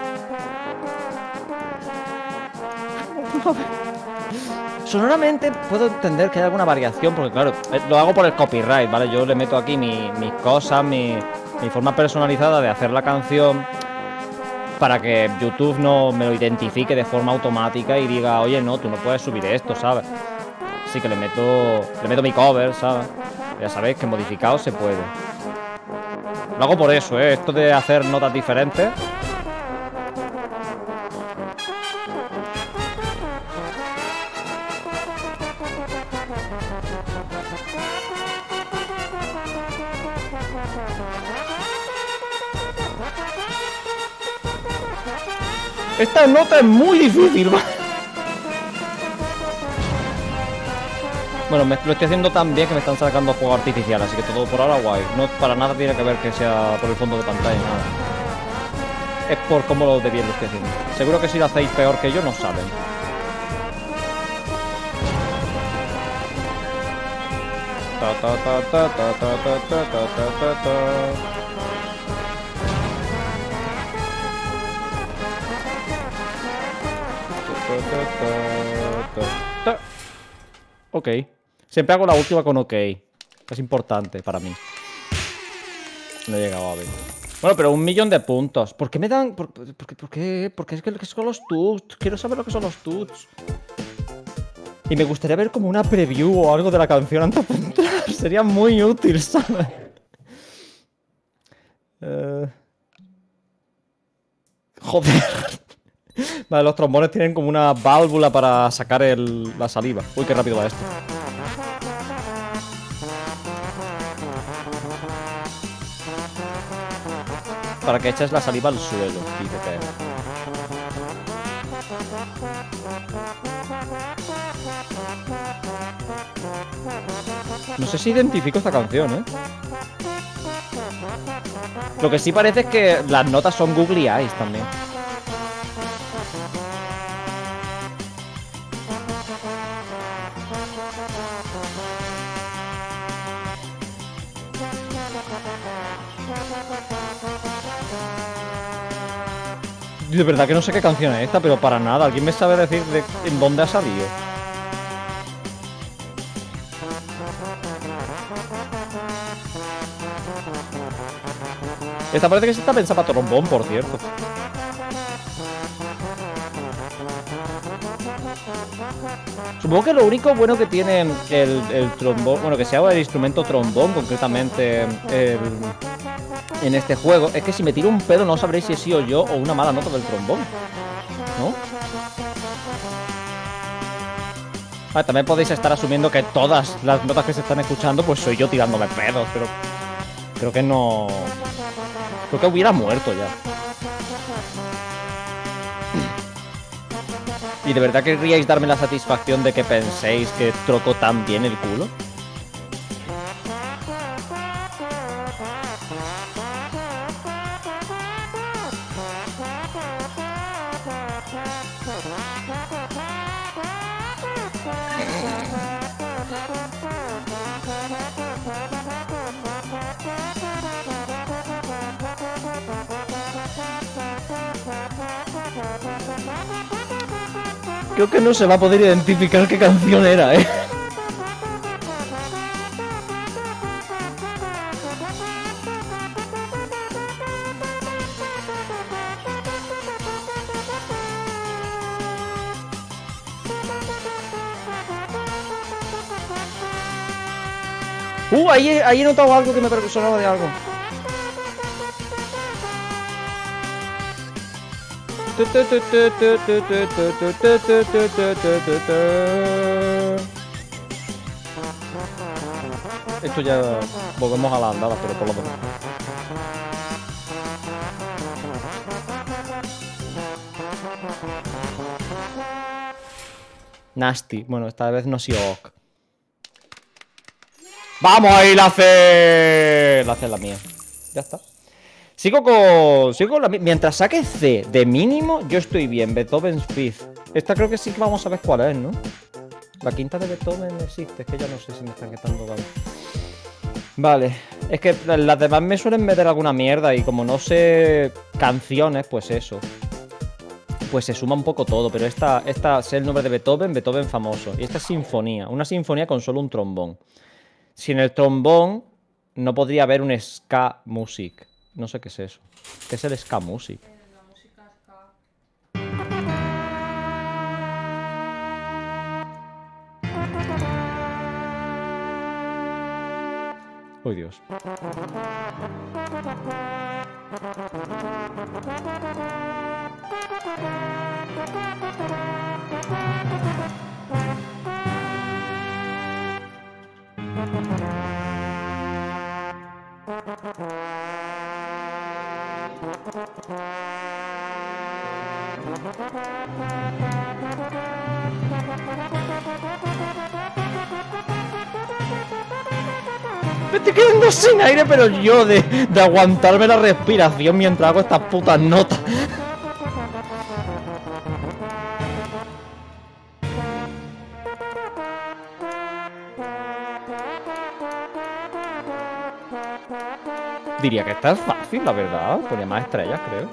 Sonoramente puedo entender que hay alguna variación, porque claro, lo hago por el copyright, ¿vale? Yo le meto aquí mis cosas, mi forma personalizada de hacer la canción para que YouTube no me lo identifique de forma automática y diga, oye, no, tú no puedes subir esto, ¿sabes? Así que le meto mi cover, ¿sabes? Ya sabéis que modificado se puede. Lo hago por eso, ¿eh? Esto de hacer notas diferentes. Esta nota es muy difícil, ¿vale? Bueno, lo estoy haciendo tan bien que me están sacando fuego artificial, así que todo por ahora guay. No para nada tiene que ver que sea por el fondo de pantalla, nada. Es por cómo lo de bien lo estoy haciendo. Seguro que si lo hacéis peor que yo, no saben. Ok. Siempre hago la última con ok. Es importante para mí. No he llegado a ver. Bueno, pero 1.000.000 de puntos. ¿Por qué me dan...? ¿Por qué? Porque es que son los tuts. Quiero saber lo que son los tuts. Y me gustaría ver como una preview o algo de la canción antes de entrar. Sería muy útil, ¿sabes? Joder. Vale, los trombones tienen como una válvula para sacar la saliva. Uy, qué rápido va esto. Para que eches la saliva al suelo, dice que... No sé si identifico esta canción, ¿eh? Lo que sí parece es que las notas son googly eyes también. De verdad que no sé qué canción es esta, pero para nada. ¿Alguien me sabe decir en dónde ha salido? Esta parece que se está pensada para trombón, por cierto. Supongo que lo único bueno que tiene el trombón, bueno, que sea el instrumento trombón, concretamente en este juego, es que si me tiro un pedo no sabréis si he sido yo o una mala nota del trombón, ¿no? Vale, también podéis estar asumiendo que todas las notas que se están escuchando pues soy yo tirándome pedos, pero creo que no... Creo que hubiera muerto ya. ¿Y de verdad querríais darme la satisfacción de que penséis que troco tan bien el culo? Creo que no se va a poder identificar qué canción era, ¿eh? Ahí he notado algo que me sonaba de algo. Esto ya volvemos a la andada, pero por lo menos. Nasty. Bueno, esta vez no ha sido ok. ¡Vamos ahí, la C! La C es la mía. Ya está. Sigo con la... Mientras saque C de mínimo, yo estoy bien. Beethoven's Fifth. Esta creo que sí que vamos a ver cuál es, ¿no? La quinta de Beethoven existe. Es que ya no sé si me están quitando ganas. Vale. Es que las demás me suelen meter alguna mierda. Y como no sé canciones, pues eso. Pues se suma un poco todo. Pero esta sé el nombre de Beethoven, Beethoven famoso. Y esta es sinfonía. Una sinfonía con solo un trombón. Sin el trombón no podría haber un ska music. No sé qué es eso. ¿Qué es el ska music? La música ska. ¡Uy, Dios! Me estoy quedando sin aire, pero yo de aguantarme la respiración mientras hago estas putas notas. Diría que esta es fácil, la verdad. Ponía más estrellas, creo.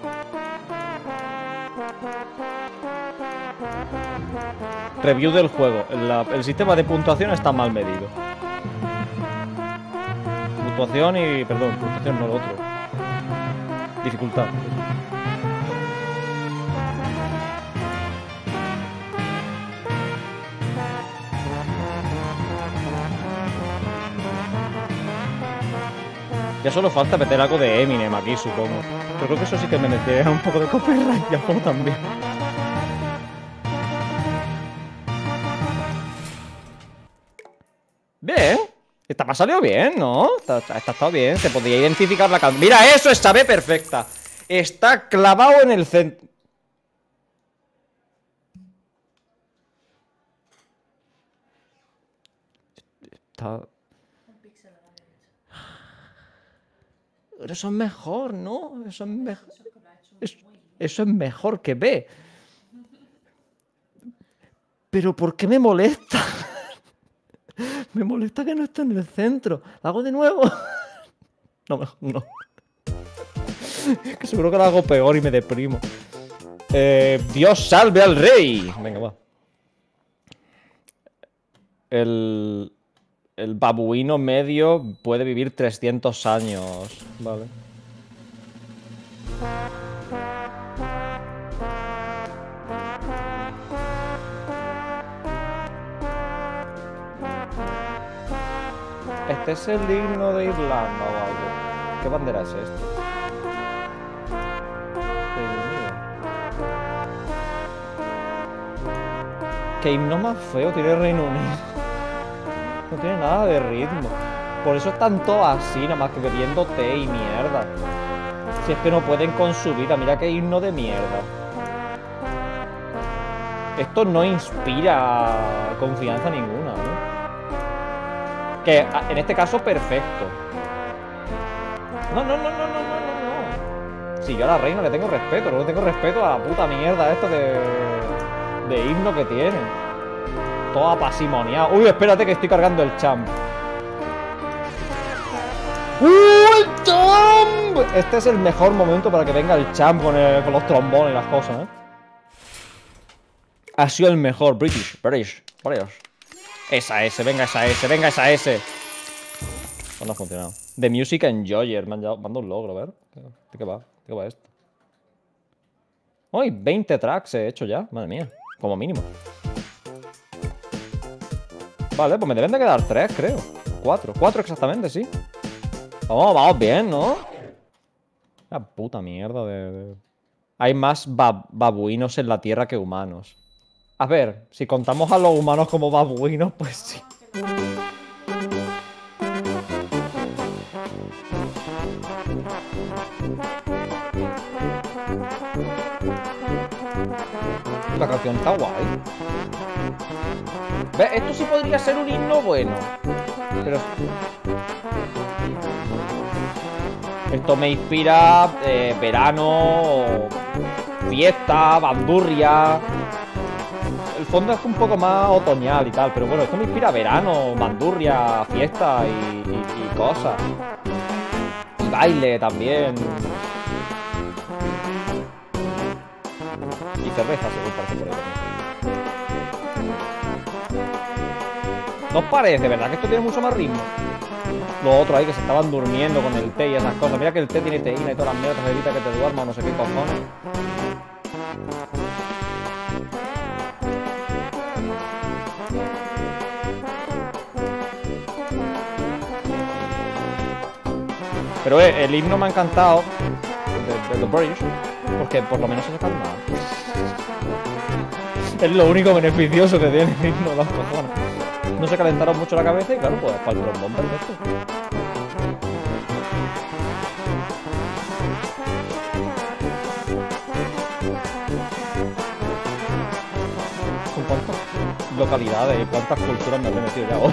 Review del juego. El sistema de puntuación está mal medido. Puntuación y... Perdón, puntuación no lo otro. Dificultad. Ya solo falta meter algo de Eminem aquí, supongo. Pero creo que eso sí que me metería un poco de copyright y algo también. Bien. Esta me ha salido bien, ¿no? Esta ha estado bien. Se podría identificar la canción. ¡Mira eso! ¡Esta B perfecta! Está clavado en el centro. Está... Pero eso es mejor, ¿no? Eso es mejor. Eso es mejor que B. Pero ¿por qué me molesta? Me molesta que no esté en el centro. ¿La hago de nuevo? No, mejor no. Que seguro que la hago peor y me deprimo. Dios salve al rey. Venga, va. El babuino medio puede vivir 300 años. Vale. Este es el himno de Irlanda o algo. ¿Qué bandera es esta? Reino Unido. ¿Qué himno más feo tiene Reino Unido? No tiene nada de ritmo. Por eso están todos así, nada más que bebiendo té y mierda. Si es que no pueden con su vida. Mira qué himno de mierda. Esto no inspira confianza ninguna, ¿no? Que en este caso, perfecto. No. Si yo a la reina le tengo respeto, no le tengo respeto a la puta mierda esta de himno que tiene. Todo apasimoniado. Uy, espérate que estoy cargando el champ. ¡El champ! Este es el mejor momento para que venga el champ con los trombones y las cosas, ¿eh? Ha sido el mejor. British. Esa S, venga esa S. No ha funcionado. The Music Enjoyer. Me han dado un logro, a ver. ¿De qué va? ¿De qué va esto? ¡Uy! 20 tracks he hecho ya. Madre mía. Como mínimo. Vale, pues me deben de quedar 3, creo. 4 exactamente, sí. Vamos bien, ¿no? La puta mierda de... Hay más babuinos en la Tierra que humanos. A ver, si contamos a los humanos como babuinos, pues sí. La canción está guay. ¿Ves? Esto sí podría ser un himno bueno. Pero... esto me inspira verano, fiesta, bandurria. El fondo es un poco más otoñal y tal, pero bueno, esto me inspira verano, bandurria, fiesta y cosas. Y baile también. Y cerveza, según parece por ahí. ¿No os parece, verdad, que esto tiene mucho más ritmo? Los otros ahí que se estaban durmiendo con el té y esas cosas. Mira que el té tiene teína y todas las mierdas, evita que te duermas o no sé qué cojones. Pero el himno me ha encantado de The British, porque por lo menos se calma. Es lo único beneficioso que tiene el himno, los cojones. No se calentaron mucho la cabeza y claro, pues para el trombón perfecto. ¿Con cuántas localidades y cuántas culturas me he metido ya hoy?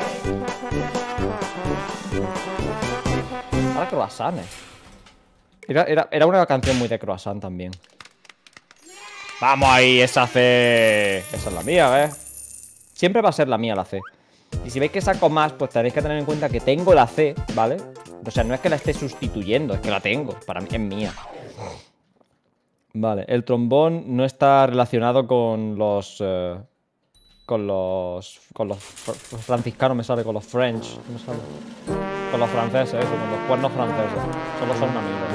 Ahora croissants. Era una canción muy de croissant también. Vamos ahí, esa C. Esa es la mía, ¿ves? Siempre va a ser la mía la C. Y si veis que saco más, pues tenéis que tener en cuenta que tengo la C, ¿vale? O sea, no es que la esté sustituyendo, es que la tengo. Para mí es mía. Vale, el trombón no está relacionado con los... con los franciscanos, me sale, con los French. Me sale. Con los franceses, eso, con los cuernos franceses. Solo son amigos.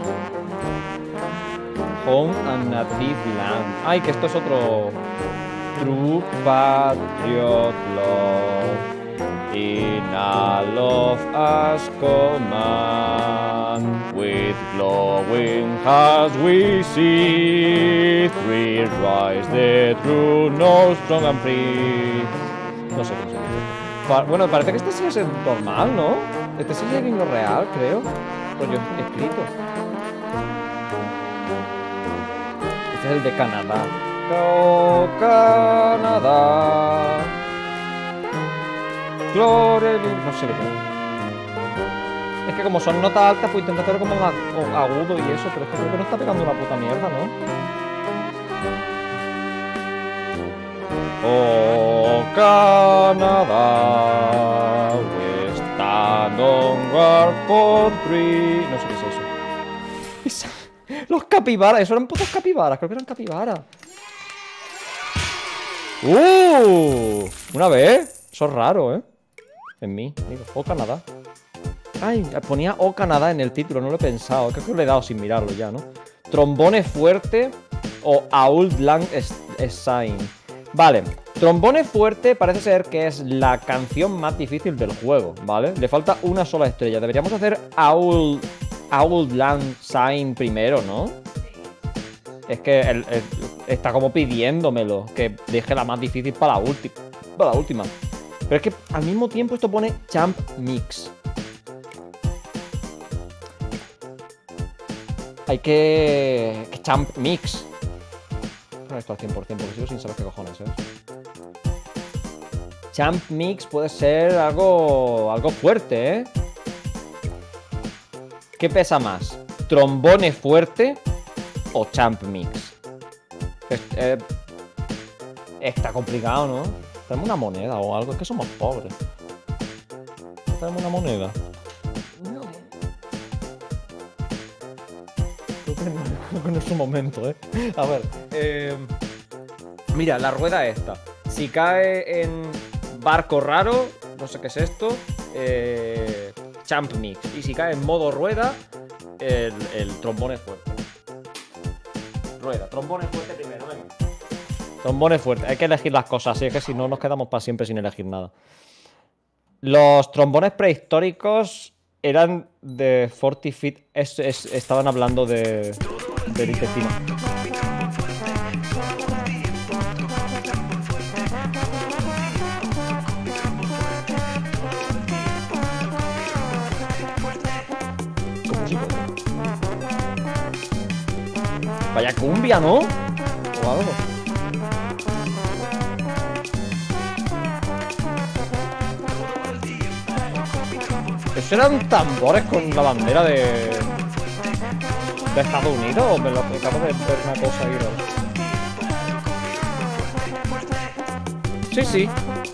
Home and Native Land. Ay, que esto es otro... True patriot love, in all of us command, with glowing hearts we see, three rise the true, no strong and free. No sé cómo se dice. Bueno, parece que este sí es el normal, ¿no? Este sí es el himno real, creo. Pues yo he escrito. Este es el de Canadá. Oh, Canadá. Gloria. No sé qué tengo. Es que como son notas altas, pues intento hacerlo como agudo y eso, pero es que creo que no está pegando una puta mierda, ¿no? Oh, Canadá, we stand on our country. No sé qué es eso. Los capibaras, eso eran putos capibaras, creo que eran capibaras. Una vez. Eso es raro, ¿eh? En mí, digo. Oh, Canadá. Ay, ponía Oh, Canadá en el título, no lo he pensado. Creo que lo he dado sin mirarlo ya, ¿no? Trombone fuerte o Auld Lang Syne. Vale, trombone fuerte parece ser que es la canción más difícil del juego, ¿vale? Le falta una sola estrella. Deberíamos hacer Auld Lang Syne primero, ¿no? Es que está como pidiéndomelo, que deje la más difícil para la última. Pero es que al mismo tiempo esto pone Champ Mix. Hay que Champ Mix. Esto al 100%, porque sigo sin saber qué cojones es. Champ Mix puede ser algo fuerte, ¿eh? ¿Qué pesa más? ¿Trombone fuerte o Champ Mix? Está complicado, ¿no? Tenemos una moneda o algo, es que somos pobres. Tenemos una moneda. Creo que no es un momento, ¿eh? A ver, mira, la rueda esta. Si cae en barco raro, no sé qué es esto, Champ Mix. Y si cae en modo rueda, el trombone fuerte. Rueda, trombone fuerte primero, venga. Trombone fuerte, hay que elegir las cosas, así es que si no nos quedamos para siempre sin elegir nada. Los trombones prehistóricos eran de 40 feet, estaban hablando del intestino. músico. Vaya cumbia, ¿no? O algo. ¿Esos eran tambores con la bandera de Estados Unidos? ¿O me lo acabo de ver una cosa ahí rara? Sí, sí.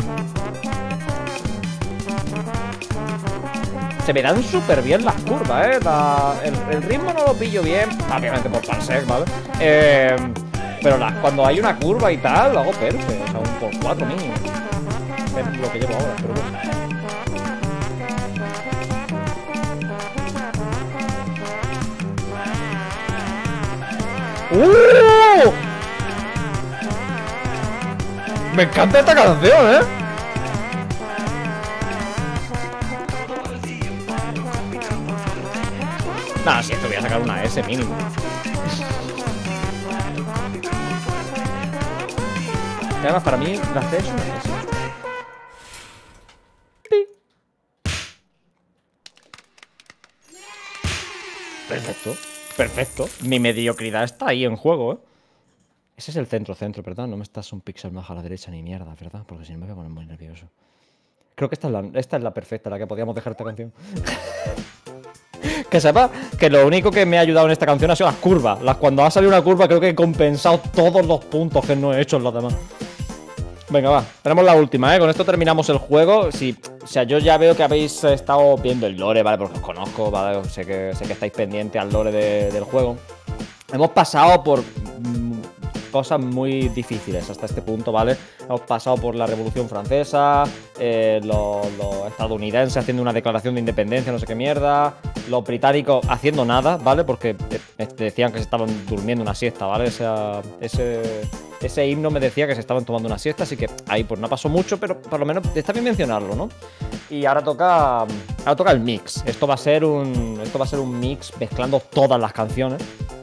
Se me dan súper bien las curvas, el ritmo no lo pillo bien, obviamente por parsec, ¿vale? Pero cuando hay una curva y tal, lo hago perfecto, o sea, un por 4 mínimo. Es lo que llevo ahora, pero bueno. Me encanta esta canción, Nada, si esto voy a sacar una S mínimo. Y además, para mí, la C es una S. Perfecto, perfecto. Mi mediocridad está ahí en juego, Ese es el centro, ¿verdad? No me estás un píxel más a la derecha ni mierda, ¿verdad? Porque si no me voy a poner muy nervioso. Creo que esta es la perfecta, la que podíamos dejar esta canción. Que sepa que lo único que me ha ayudado en esta canción ha sido las curvas. Cuando ha salido una curva creo que he compensado todos los puntos que no he hecho en los demás. Venga, va. Tenemos la última, Con esto terminamos el juego. Sí, o sea, yo ya veo que habéis estado viendo el lore, ¿vale? Porque os conozco, ¿vale? Sé que estáis pendientes al lore del juego. Hemos pasado por cosas muy difíciles hasta este punto, ¿vale? Hemos pasado por la Revolución Francesa, los estadounidenses haciendo una declaración de independencia, no sé qué mierda, los británicos haciendo nada, ¿vale? Porque decían que se estaban durmiendo una siesta, ¿vale? Ese himno me decía que se estaban tomando una siesta, así que ahí pues no pasó mucho, pero por lo menos está bien mencionarlo, ¿no? Y ahora toca el mix. Esto va a ser un mix mezclando todas las canciones.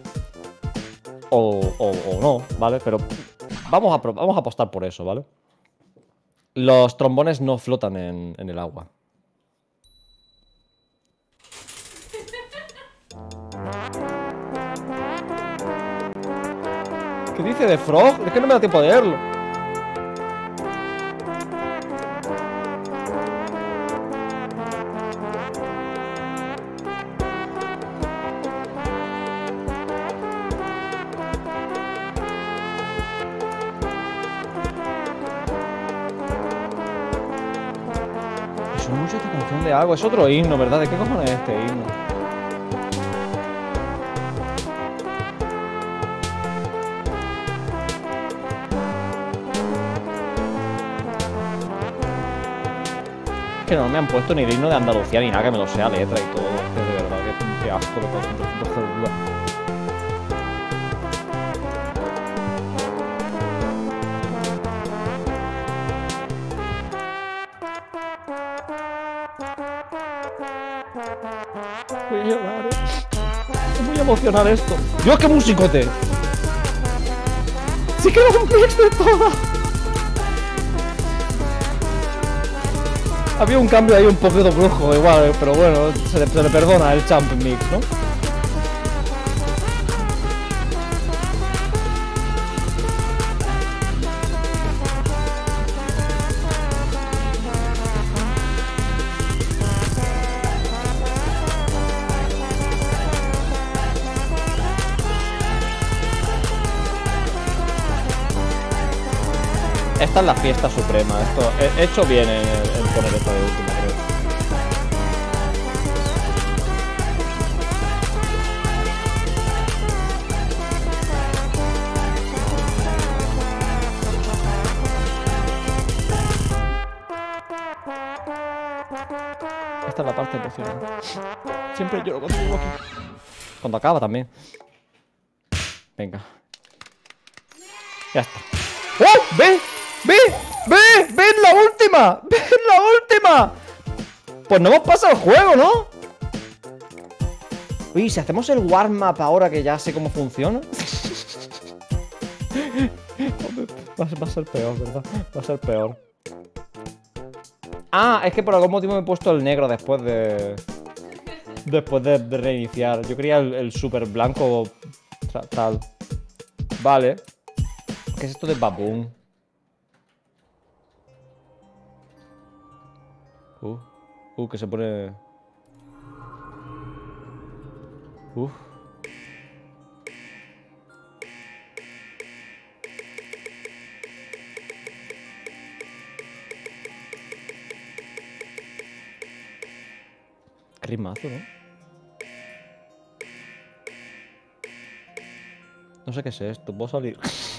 O no, ¿vale? Pero vamos a apostar por eso, ¿vale? Los trombones no flotan en el agua. ¿Qué dice de Frog? Es que no me da tiempo de leerlo. Mucho esta canción de algo. Es otro himno, ¿verdad? ¿De qué cojones es este himno? Es que no me han puesto ni el himno de Andalucía ni nada que me lo sea letra y todo. Es que de verdad, qué asco de cosas. Voy a llorar, Es muy emocional esto. ¡Dios, qué musicote! ¡Sí que era un mix de todas! Había un cambio ahí un poquito brujo, igual, pero bueno, se le perdona el champ mix, ¿no? Esta es la fiesta suprema. Esto he hecho bien en poner esta de última, creo. Esta es la parte emocionante. Siempre lloro cuando llego aquí. Cuando acaba también. Venga. Ya está. ¡Oh! ¡Ve! ¡Ve! ¡Ve! ¡Ven la última! ¡Ven la última! Pues no hemos pasado el juego, ¿no? Uy, si hacemos el warm-up ahora que ya sé cómo funciona. Va a ser peor, ¿verdad? Va a ser peor. Ah, es que por algún motivo me he puesto el negro después de... Después de reiniciar. Yo quería el super blanco tal. Vale. ¿Qué es esto de Baboon? Que se pone... Qué rimazo, ¿no? No sé qué es esto, puedo salir.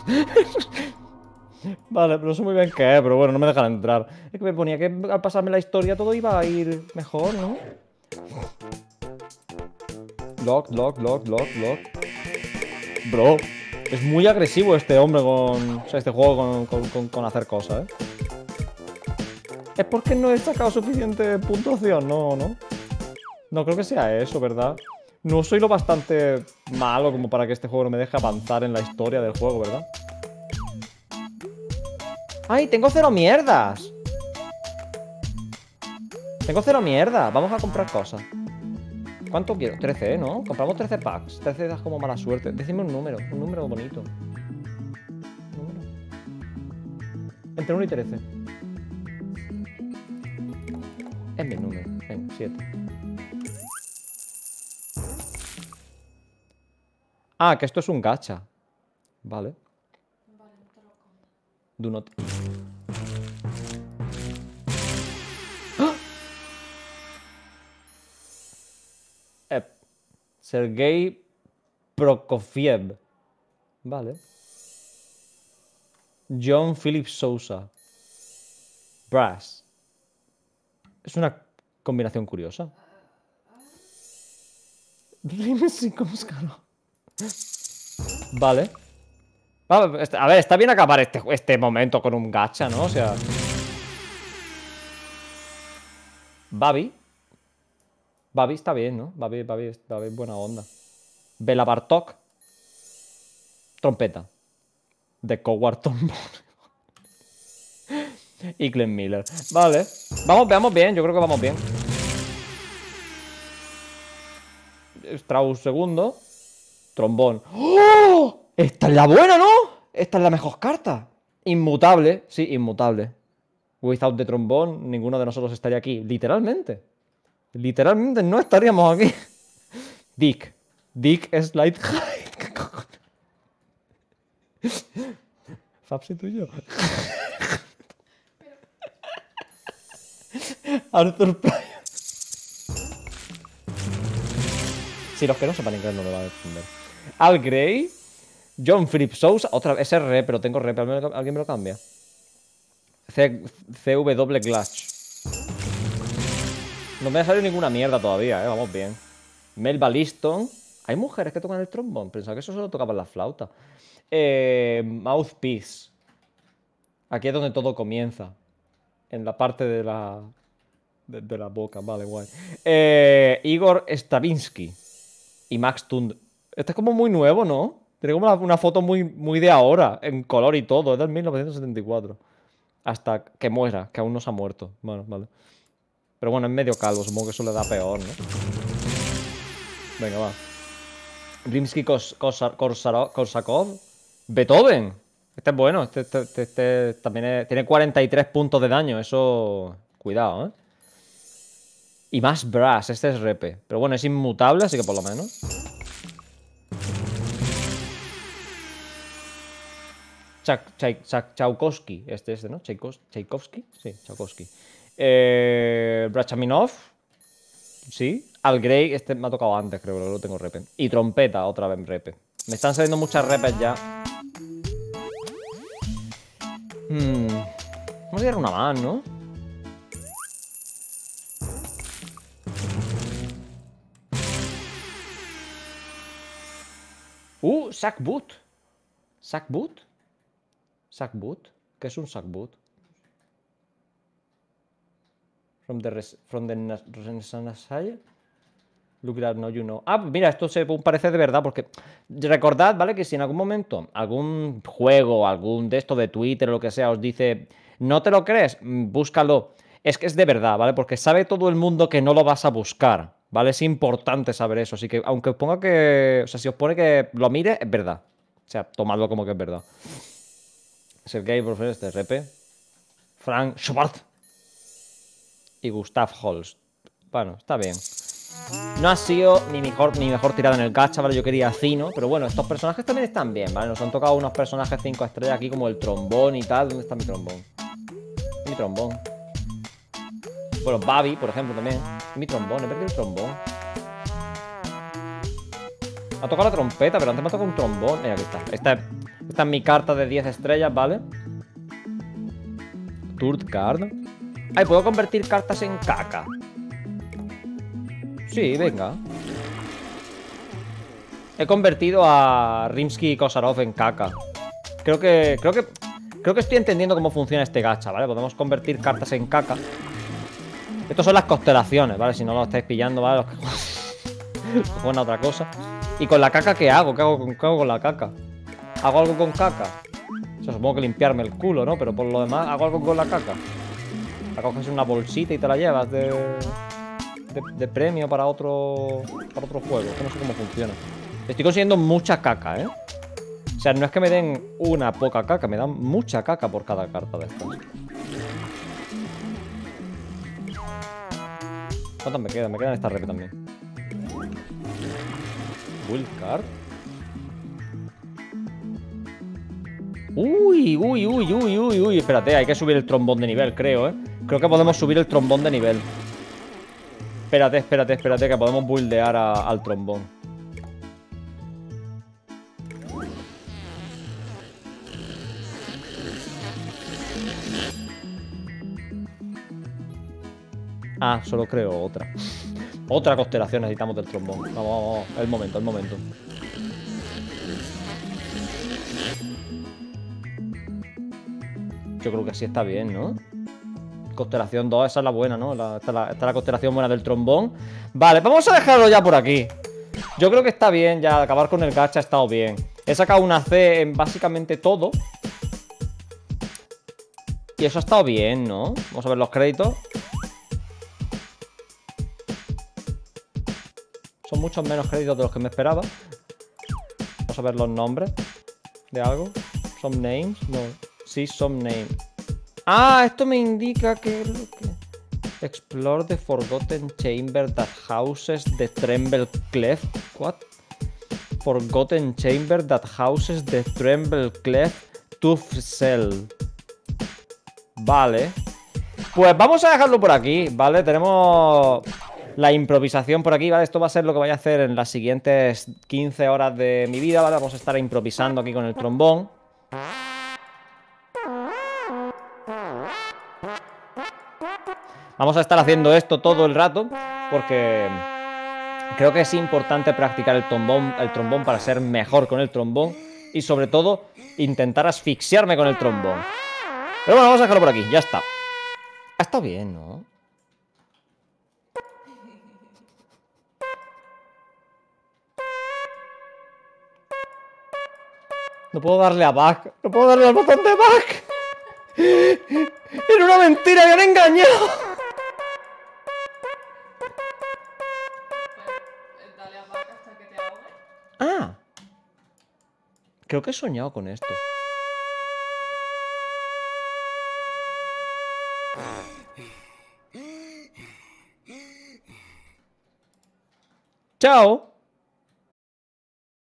Vale, pero no sé muy bien qué es, pero bueno, no me dejan entrar. Es que me ponía que al pasarme la historia todo iba a ir mejor, ¿no? Lock. Bro, es muy agresivo este hombre con... O sea, este juego con hacer cosas, ¿eh? Es porque no he sacado suficiente puntuación, no. No creo que sea eso, ¿verdad? No soy lo bastante malo como para que este juego no me deje avanzar en la historia del juego, ¿verdad? ¡Ay, tengo 0 mierdas! Tengo 0 mierdas. Vamos a comprar cosas. ¿Cuánto quiero? 13, ¿no? Compramos 13 packs. 13 das como mala suerte. Decime un número bonito. Entre 1 y 13. Es mi número. Venga, 7. Ah, que esto es un gacha. Vale. Do not... Sergei Prokofiev. Vale. John Philip Sousa. Brass. Es una combinación curiosa. Vale. A ver, está bien acabar este momento con un gacha, ¿no? O sea... Babi está bien, ¿no? Babi es buena onda. Bela Bartok. Trompeta. De Coward Trombone. Y Glenn Miller. Vale. Vamos bien, yo creo que vamos bien. Strauss segundo. Trombón. ¡Oh! Esta es la buena, ¿no? Esta es la mejor carta. Inmutable. Sí, inmutable. Without the trombone, ninguno de nosotros estaría aquí. Literalmente. Literalmente no estaríamos aquí. Dick. Dick Slide High. ¿Qué cojones? Fapsi tuyo. Arthur Pryor. Si los que no sepan inglés no me van a entender. Al Grey. John Philip Sousa. Otra vez, ese re, pero tengo re. ¿Alguien me lo cambia? CW Glitch. No me ha salido ninguna mierda todavía, vamos bien. Melba Liston. Hay mujeres que tocan el trombón. Pensaba que eso solo tocaban la flauta. Mouthpiece. Aquí es donde todo comienza. En la parte de la boca. Vale, guay. Igor Stravinsky. Y Max Tund. Este es como muy nuevo, ¿no? Tiene como una foto muy de ahora. En color y todo. Es del 1974. Hasta que muera, que aún no se ha muerto. Bueno, vale. Pero bueno, es medio calvo, supongo que eso le da peor, ¿no? Venga, va. Rimsky-Korsakov. Beethoven. Este es bueno. Este también tiene 43 puntos de daño. Eso... Cuidado, ¿eh? Y más brass. Este es repe. Pero bueno, es inmutable, así que por lo menos... Tchaikovsky. Este, ¿no? Tchaikovsky. Sí, Tchaikovsky. Brachaminov. Sí. Al Grey, este me ha tocado antes, creo que lo tengo repe. Y trompeta, otra vez repe. Me están saliendo muchas repes ya. Vamos a tirar una más, ¿no? Sackboot. ¿Sackboot? ¿Sackboot? ¿Qué es un sackboot? From the Renaissance. Look that no you know. Ah, mira, esto se parece de verdad, porque recordad, ¿vale? Que si en algún momento algún juego, algún de esto de Twitter o lo que sea os dice, ¿no te lo crees? Búscalo. Es que es de verdad, ¿vale? Porque sabe todo el mundo que no lo vas a buscar, ¿Vale? Es importante saber eso. Así que, aunque os ponga que... O sea, si os pone que lo mire, es verdad. O sea, tomadlo como que es verdad. Sergei Profesor de RP. Frank Schwartz. Y Gustav Holst. Bueno, está bien. No ha sido mi mejor tirada en el gacha, ¿vale? Yo quería a Zino, pero bueno, estos personajes también están bien, ¿vale? Nos han tocado unos personajes 5 estrellas aquí como el trombón y tal. ¿Dónde está mi trombón? Mi trombón. Bueno, Babi, por ejemplo, también. Mi trombón, he perdido el trombón. Me ha tocado la trompeta, pero antes me ha tocado un trombón. Mira, aquí está. Esta es mi carta de 10 estrellas, ¿vale? Third card. Ay, ¿puedo convertir cartas en caca? Sí, venga. He convertido a Rimsky-Kosarov en caca. Creo que estoy entendiendo cómo funciona este gacha, ¿vale? Podemos convertir cartas en caca. Estas son las constelaciones, ¿vale? Si no lo estáis pillando, ¿vale? Los que juegan a otra cosa. ¿Y con la caca qué hago? ¿Qué hago con la caca? ¿Hago algo con caca? O sea, supongo que limpiarme el culo, ¿no? Pero por lo demás, ¿hago algo con la caca? La coges en una bolsita y te la llevas de premio para otro juego. Que no sé cómo funciona. Estoy consiguiendo mucha caca, ¿eh? O sea, no es que me den una poca caca, me dan mucha caca por cada carta de estas. ¿Cuántas me quedan? Me quedan estas rep también. Will card. Uy. Espérate, hay que subir el trombón de nivel, creo, ¿eh? Creo que podemos subir el trombón de nivel. Espérate, que podemos buildear al trombón. Ah, solo creo otra. Otra constelación necesitamos del trombón. Vamos. El momento. Yo creo que así está bien, ¿no? Constelación 2, esa es la buena, ¿no? Esta es la constelación buena del trombón. Vale, vamos a dejarlo ya por aquí. Yo creo que está bien, ya acabar con el gacha ha estado bien. He sacado una C en básicamente todo. Y eso ha estado bien, ¿no? Vamos a ver los créditos. Son muchos menos créditos de los que me esperaba. Vamos a ver los nombres de algo. Some names, no. Sí, some names. Ah, esto me indica que... Explore the Forgotten Chamber that houses the Tremble Cleft. What? Forgotten Chamber that houses the Tremble Cleft Tooth Cell. Vale. Pues vamos a dejarlo por aquí, ¿vale? Tenemos la improvisación por aquí, ¿vale? Esto va a ser lo que voy a hacer en las siguientes 15 horas de mi vida, ¿vale? Vamos a estar improvisando aquí con el trombón. Vamos a estar haciendo esto todo el rato porque creo que es importante practicar el trombón para ser mejor con el trombón y sobre todo intentar asfixiarme con el trombón. Pero bueno, vamos a dejarlo por aquí, ya está. Ha estado bien, ¿no? No puedo darle a back. No puedo darle al botón de back. Era una mentira, me han engañado. Dale a back hasta que te ahogues. Ah. Creo que he soñado con esto. Chao.